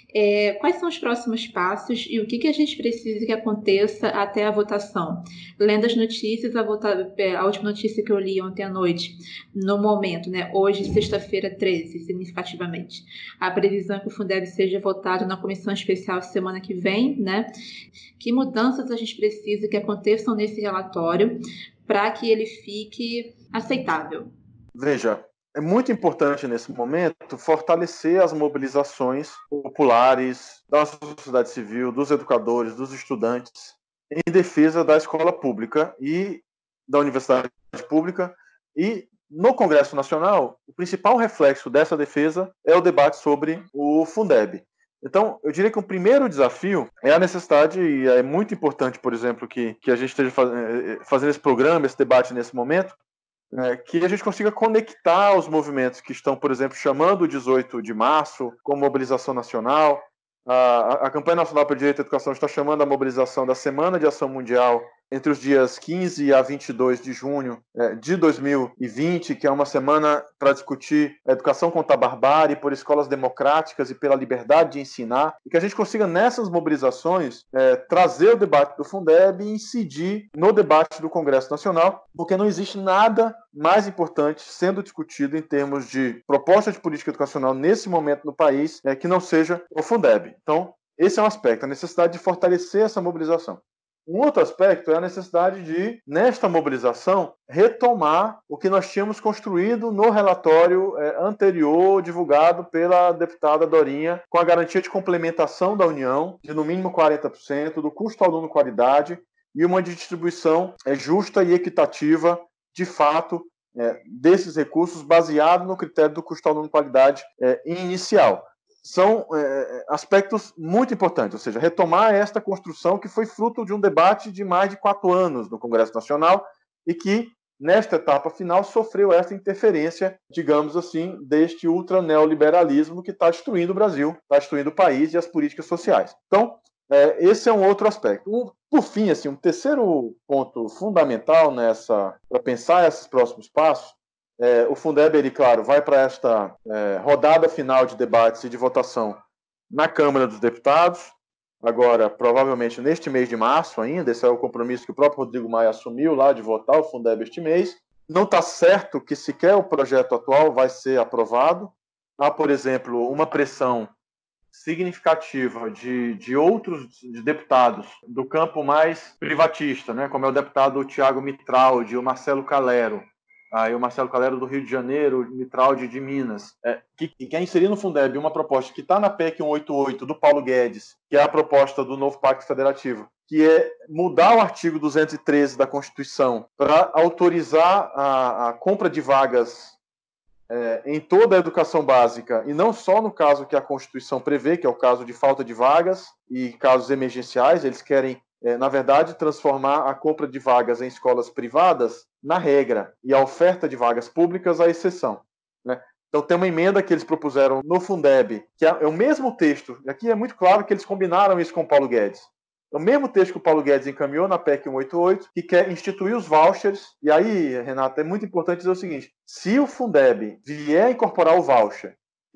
É, quais são os próximos passos e o que, que a gente precisa que aconteça até a votação? Lendo as notícias, a, vota, a última notícia que eu li ontem à noite, no momento, né, hoje, sexta-feira, treze, significativamente, a previsão é que o Fundeb seja votado na comissão especial semana que vem, né? Que mudanças a gente precisa que aconteçam nesse relatório para que ele fique aceitável? Veja, é muito importante nesse momento fortalecer as mobilizações populares da sociedade civil, dos educadores, dos estudantes, em defesa da escola pública e da universidade pública. E no Congresso Nacional, o principal reflexo dessa defesa é o debate sobre o Fundeb. Então, eu diria que o primeiro desafio é a necessidade, e é muito importante, por exemplo, que, que a gente esteja faz, fazendo esse programa, esse debate nesse momento, é, que a gente consiga conectar os movimentos que estão, por exemplo, chamando o dezoito de março como mobilização nacional. A, a Campanha Nacional pelo Direito à Educação está chamando a mobilização da Semana de Ação Mundial entre os dias quinze a vinte e dois de junho de dois mil e vinte, que é uma semana para discutir a educação contra a barbárie, por escolas democráticas e pela liberdade de ensinar, e que a gente consiga, nessas mobilizações, é, trazer o debate do Fundeb e incidir no debate do Congresso Nacional, porque não existe nada mais importante sendo discutido em termos de proposta de política educacional nesse momento no país, é, que não seja o Fundeb. Então, esse é um aspecto, a necessidade de fortalecer essa mobilização. Um outro aspecto é a necessidade de, nesta mobilização, retomar o que nós tínhamos construído no relatório é, anterior, divulgado pela deputada Dorinha, com a garantia de complementação da União, de no mínimo quarenta por cento, do custo aluno qualidade e uma distribuição é, justa e equitativa, de fato, é, desses recursos, baseado no critério do custo aluno qualidade é, inicial. São é, aspectos muito importantes, ou seja, retomar esta construção que foi fruto de um debate de mais de quatro anos no Congresso Nacional e que, nesta etapa final, sofreu essa interferência, digamos assim, deste ultra-neoliberalismo que está destruindo o Brasil, está destruindo o país e as políticas sociais. Então, é, esse é um outro aspecto. Um, por fim, assim, um terceiro ponto fundamental nessa, para pensar esses próximos passos. É, o Fundeb, ele, claro, vai para esta é, rodada final de debates e de votação na Câmara dos Deputados, agora, provavelmente, neste mês de março ainda. Esse é o compromisso que o próprio Rodrigo Maia assumiu lá, de votar o Fundeb este mês. Não está certo que sequer o projeto atual vai ser aprovado. Há, por exemplo, uma pressão significativa de, de outros de deputados do campo mais privatista, né, como é o deputado Tiago Mitraldi, o Marcelo Calero, aí o Marcelo Calero do Rio de Janeiro, o Mitraldi de Minas, é, que, que quer inserir no Fundeb uma proposta que está na P E C cento e oitenta e oito do Paulo Guedes, que é a proposta do novo Pacto Federativo, que é mudar o artigo duzentos e treze da Constituição para autorizar a, a compra de vagas é, em toda a educação básica, e não só no caso que a Constituição prevê, que é o caso de falta de vagas e casos emergenciais. Eles querem, é, na verdade, transformar a compra de vagas em escolas privadas na regra e a oferta de vagas públicas a exceção, né? Então tem uma emenda que eles propuseram no Fundeb, que é o mesmo texto, e aqui é muito claro que eles combinaram isso com o Paulo Guedes. É o mesmo texto que o Paulo Guedes encaminhou na P E C cento e oitenta e oito, que quer instituir os vouchers. E aí, Renata, é muito importante dizer o seguinte: se o Fundeb vier incorporar o voucher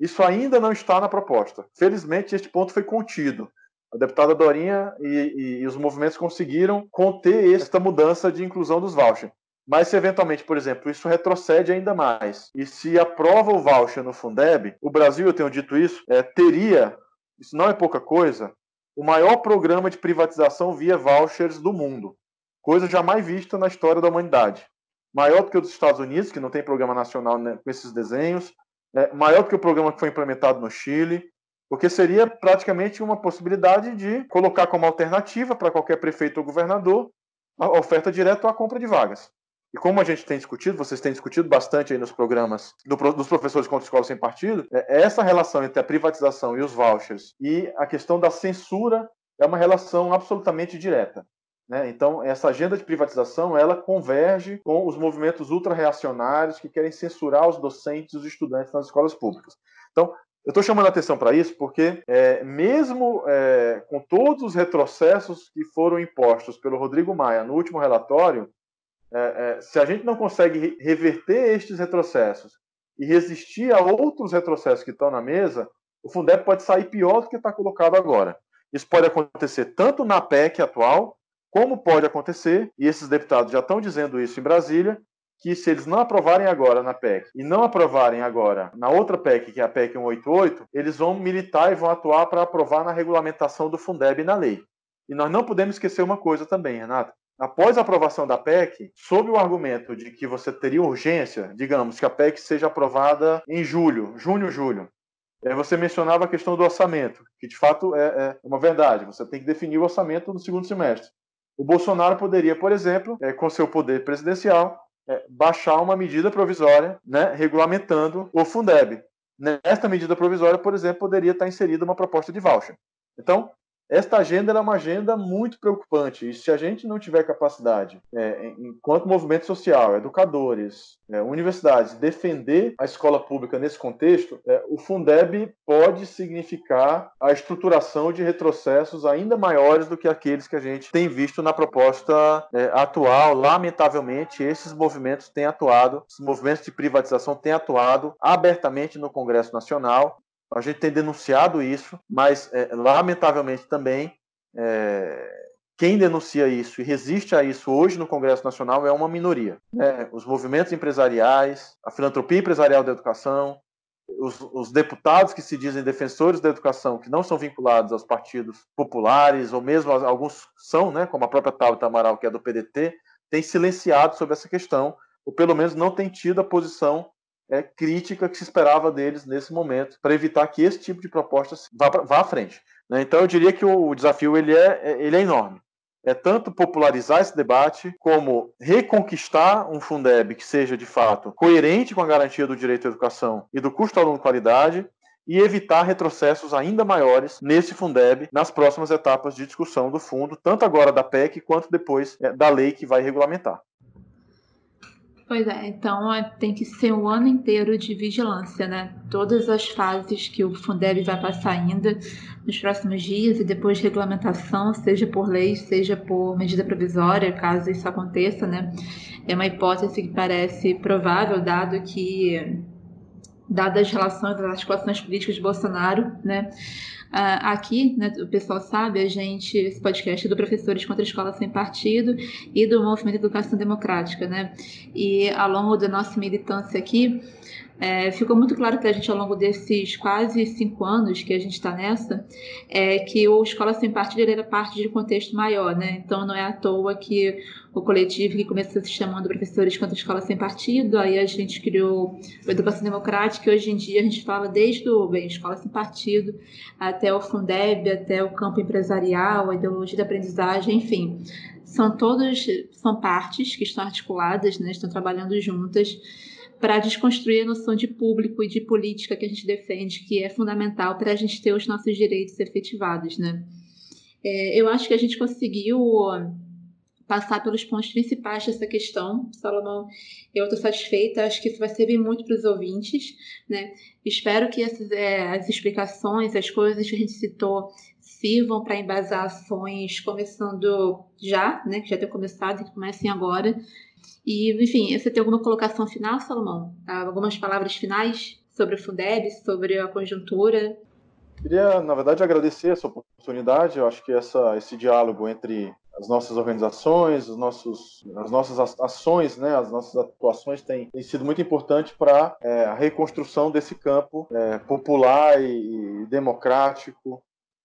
Isso ainda não está na proposta. Felizmente, este ponto foi contido. A deputada Dorinha e, e, e os movimentos conseguiram conter esta mudança de inclusão dos vouchers. Mas se eventualmente, por exemplo, isso retrocede ainda mais, e se aprova o voucher no Fundeb, o Brasil, eu tenho dito isso, é, teria, isso não é pouca coisa, o maior programa de privatização via vouchers do mundo. Coisa jamais vista na história da humanidade. Maior do que o dos Estados Unidos, que não tem programa nacional, né, com esses desenhos, é, maior do que o programa que foi implementado no Chile, porque seria praticamente uma possibilidade de colocar como alternativa para qualquer prefeito ou governador a oferta direta ou a compra de vagas. E como a gente tem discutido, vocês têm discutido bastante aí nos programas do, dos professores contra a escola sem partido, é, essa relação entre a privatização e os vouchers e a questão da censura é uma relação absolutamente direta. Né? Então, essa agenda de privatização, ela converge com os movimentos ultra-reacionários que querem censurar os docentes e os estudantes nas escolas públicas. Então, eu estou chamando a atenção para isso porque, é, mesmo é, com todos os retrocessos que foram impostos pelo Rodrigo Maia no último relatório, é, é, se a gente não consegue reverter estes retrocessos e resistir a outros retrocessos que estão na mesa, o Fundeb pode sair pior do que está colocado agora. Isso pode acontecer tanto na P E C atual, como pode acontecer, e esses deputados já estão dizendo isso em Brasília, que se eles não aprovarem agora na P E C e não aprovarem agora na outra P E C, que é a P E C cento e oitenta e oito, eles vão militar e vão atuar para aprovar na regulamentação do Fundeb e na lei. E nós não podemos esquecer uma coisa também, Renata. Após a aprovação da P E C, sob o argumento de que você teria urgência, digamos que a P E C seja aprovada em julho, junho, julho, você mencionava a questão do orçamento, que de fato é uma verdade, você tem que definir o orçamento no segundo semestre. O Bolsonaro poderia, por exemplo, com seu poder presidencial, baixar uma medida provisória, né, regulamentando o Fundeb. Nesta medida provisória, por exemplo, poderia estar inserida uma proposta de voucher. Então, esta agenda é uma agenda muito preocupante, e se a gente não tiver capacidade, é, enquanto movimento social, educadores, é, universidades, defender a escola pública nesse contexto, é, o Fundeb pode significar a estruturação de retrocessos ainda maiores do que aqueles que a gente tem visto na proposta é, atual. Lamentavelmente, esses movimentos têm atuado, os movimentos de privatização têm atuado abertamente no Congresso Nacional. A gente tem denunciado isso, mas, é, lamentavelmente também, é, quem denuncia isso e resiste a isso hoje no Congresso Nacional é uma minoria. Né? Os movimentos empresariais, a filantropia empresarial da educação, os, os deputados que se dizem defensores da educação, que não são vinculados aos partidos populares, ou mesmo alguns são, né, como a própria Tabata Amaral, que é do P D T, têm silenciado sobre essa questão, ou pelo menos não têm tido a posição É, crítica que se esperava deles nesse momento, para evitar que esse tipo de proposta vá, pra, vá à frente. Né? Então eu diria que o, o desafio ele é, ele é enorme. É tanto popularizar esse debate, como reconquistar um Fundeb que seja, de fato, coerente com a garantia do direito à educação e do custo aluno qualidade, e evitar retrocessos ainda maiores nesse Fundeb nas próximas etapas de discussão do fundo, tanto agora da P E C, quanto depois é, da lei que vai regulamentar. Pois é, então tem que ser um ano inteiro de vigilância, né? Todas as fases que o Fundeb vai passar ainda nos próximos dias e depois de regulamentação, seja por lei, seja por medida provisória, caso isso aconteça, né? É uma hipótese que parece provável, dado que, dadas as relações, as articulações políticas de Bolsonaro, né? Uh, aqui, né, o pessoal sabe, a gente, esse podcast é do Professores contra a Escola Sem Partido e do Movimento de Educação Democrática, né? E ao longo da nossa militância aqui, é, ficou muito claro para a gente ao longo desses quase cinco anos que a gente está nessa, é, que o Escola Sem Partido era parte de um contexto maior, né? Então não é à toa que o coletivo que começou se chamando Professores contra a Escola Sem Partido, aí a gente criou a Educação Democrática, e hoje em dia a gente fala desde o bem, Escola Sem Partido até o Fundeb, até o campo empresarial, a ideologia da aprendizagem, enfim. São todas, são partes que estão articuladas, né, estão trabalhando juntas para desconstruir a noção de público e de política que a gente defende, que é fundamental para a gente ter os nossos direitos efetivados, né? É, eu acho que a gente conseguiu passar pelos pontos principais dessa questão. Salomão, eu estou satisfeita, acho que isso vai servir muito para os ouvintes, né? Espero que essas, é, as explicações, as coisas que a gente citou, sirvam para embasar ações começando já, né? Que já tenham começado e que comecem agora. E, enfim, você tem alguma colocação final, Salomão? Algumas palavras finais? sobre o Fundeb, sobre a conjuntura? Queria, na verdade, agradecer essa oportunidade. Eu acho que essa, esse diálogo entre as nossas organizações, os nossos, as nossas ações, né, as nossas atuações tem, tem sido muito importante para é, a reconstrução desse campo é, popular e, e democrático,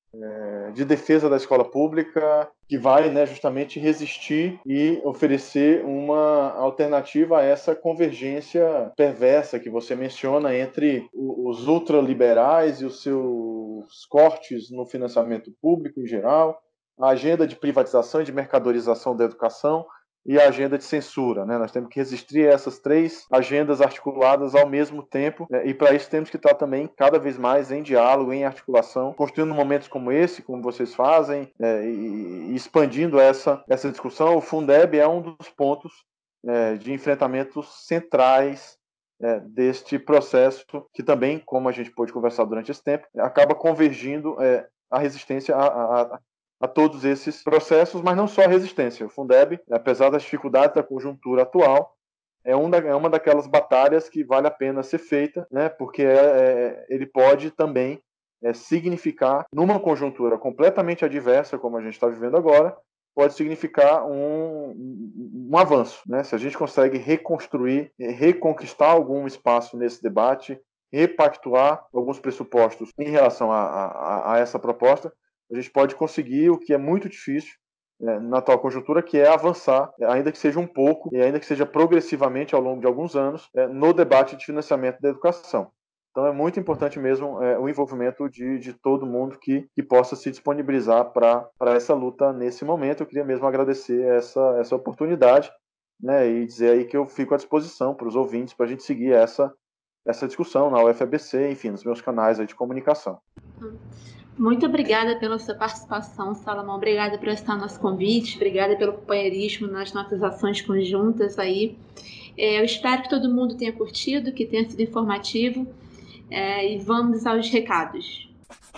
é, de defesa da escola pública, que vai, né, justamente resistir e oferecer uma alternativa a essa convergência perversa que você menciona entre os ultraliberais e os seus cortes no financiamento público em geral, a agenda de privatização e de mercadorização da educação e a agenda de censura, né? Nós temos que resistir a essas três agendas articuladas ao mesmo tempo, né? E para isso temos que estar também cada vez mais em diálogo, em articulação, construindo momentos como esse, como vocês fazem, é, e, e expandindo essa, essa discussão. O Fundeb é um dos pontos é, de enfrentamentos centrais é, deste processo, que também, como a gente pôde conversar durante esse tempo, acaba convergindo é, a resistência a, a, a a todos esses processos, mas não só a resistência. O Fundeb, apesar das dificuldades da conjuntura atual, é, um da, é uma daquelas batalhas que vale a pena ser feita, né, porque é, é, ele pode também é, significar, numa conjuntura completamente adversa, como a gente está vivendo agora, pode significar um, um, um avanço. Né? Se a gente consegue reconstruir, reconquistar algum espaço nesse debate, repactuar alguns pressupostos em relação a, a, a essa proposta, a gente pode conseguir o que é muito difícil é, na atual conjuntura, que é avançar, ainda que seja um pouco, e ainda que seja progressivamente ao longo de alguns anos, é, no debate de financiamento da educação. Então é muito importante mesmo é, o envolvimento de, de todo mundo que, que possa se disponibilizar para essa luta nesse momento. Eu queria mesmo agradecer essa, essa oportunidade, né, e dizer aí que eu fico à disposição para os ouvintes, para a gente seguir essa, essa discussão na U F A B C, enfim, nos meus canais aí de comunicação. Muito obrigada pela sua participação, Salomão. Obrigada por estar no nosso convite. Obrigada pelo companheirismo nas nossas ações conjuntas aí. É, eu espero que todo mundo tenha curtido, que tenha sido informativo. É, e vamos aos recados.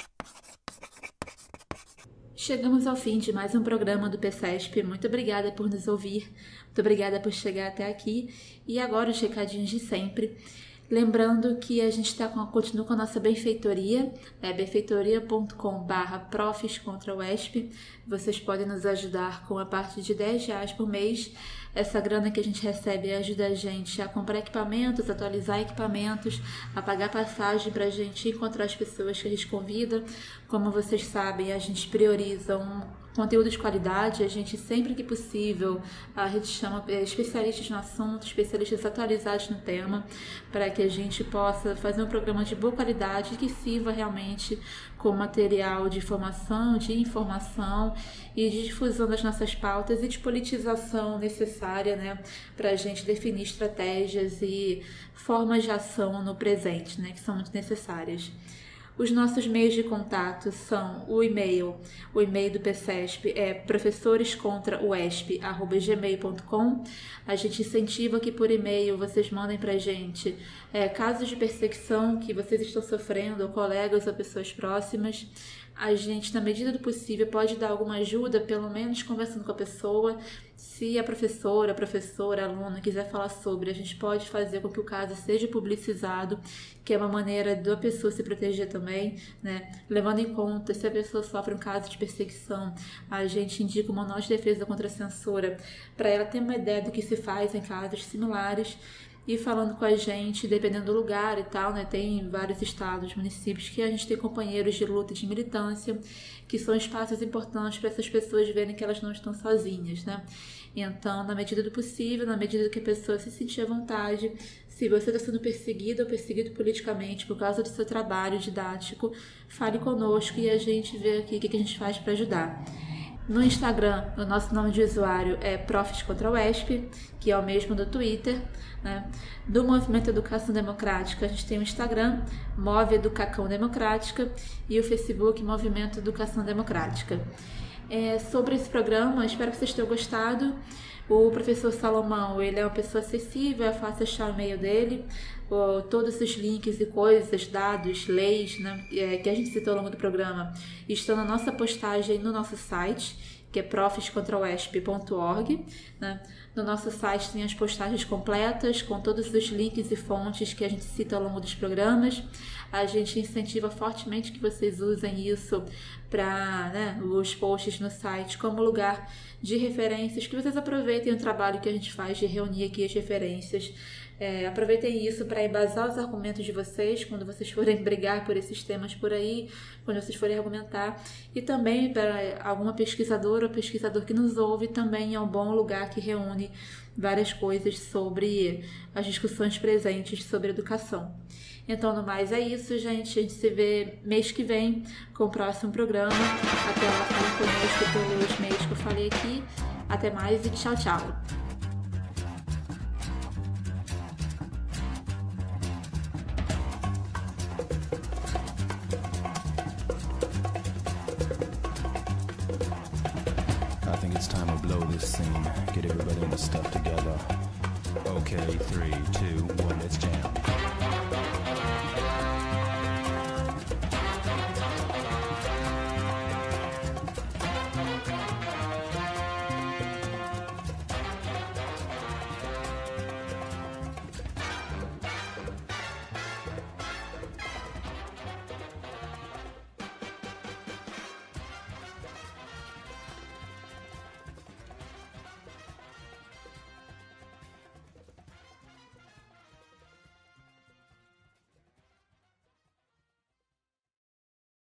Chegamos ao fim de mais um programa do P SESP. Muito obrigada por nos ouvir. Muito obrigada por chegar até aqui. E agora os recadinhos de sempre. Lembrando que a gente está com, continua com a nossa benfeitoria, é benfeitoria ponto com barra profs contra o E S P. Vocês podem nos ajudar com a partir de dez reais por mês. Essa grana que a gente recebe ajuda a gente a comprar equipamentos, atualizar equipamentos, a pagar passagem para a gente encontrar as pessoas que a gente convida. Como vocês sabem, a gente prioriza um conteúdo de qualidade, a gente sempre que possível, a gente chama especialistas no assunto, especialistas atualizados no tema, para que a gente possa fazer um programa de boa qualidade que sirva realmente com material de formação, de informação e de difusão das nossas pautas e de politização necessária, né, para a gente definir estratégias e formas de ação no presente, né, que são muito necessárias. Os nossos meios de contato são o e-mail, o e-mail do P SESP é professores contra o E S P arroba gmail ponto com. A gente incentiva que por e-mail vocês mandem para a gente é, casos de perseguição que vocês estão sofrendo, ou colegas ou pessoas próximas. A gente, na medida do possível, pode dar alguma ajuda, pelo menos conversando com a pessoa. Se a professora, a professora, aluno quiser falar sobre, a gente pode fazer com que o caso seja publicizado, que é uma maneira da pessoa se proteger também, né? Levando em conta, se a pessoa sofre um caso de perseguição, a gente indica o manual de defesa contra a censura, para ela ter uma ideia do que se faz em casos similares. E falando com a gente, dependendo do lugar e tal, né? Tem vários estados, municípios que a gente tem companheiros de luta e de militância, que são espaços importantes para essas pessoas verem que elas não estão sozinhas, né? Então, na medida do possível, na medida que a pessoa se sentir à vontade, se você está sendo perseguido ou perseguido politicamente por causa do seu trabalho didático, fale conosco e a gente vê aqui o que a gente faz para ajudar. No Instagram, o nosso nome de usuário é Profs contra o E S P, que é o mesmo do Twitter, né? Do Movimento Educação Democrática, a gente tem o Instagram, Move Educação Democrática, e o Facebook, Movimento Educação Democrática. É, sobre esse programa, espero que vocês tenham gostado. O professor Salomão, ele é uma pessoa acessível, é fácil achar o e-mail dele. O, todos os links e coisas, dados, leis, né, é, que a gente citou ao longo do programa estão na nossa postagem no nosso site, que é profs contra o E S P ponto org, né? No nosso site tem as postagens completas, com todos os links e fontes que a gente cita ao longo dos programas. A gente incentiva fortemente que vocês usem isso para, né, os posts no site como lugar de referências, que vocês aproveitem o trabalho que a gente faz de reunir aqui as referências. É, aproveitem isso para embasar os argumentos de vocês quando vocês forem brigar por esses temas por aí, quando vocês forem argumentar, e também para alguma pesquisadora ou pesquisador que nos ouve, também é um bom lugar que reúne várias coisas sobre as discussões presentes sobre educação. Então, no mais, é isso, gente. A gente se vê mês que vem com o próximo programa. Até lá, falem conosco pelos meios que eu falei aqui. Até mais e tchau, tchau. I think it's time to blow this scene. Get everybody in the stuff together. Okay, three, two, one, let's jam.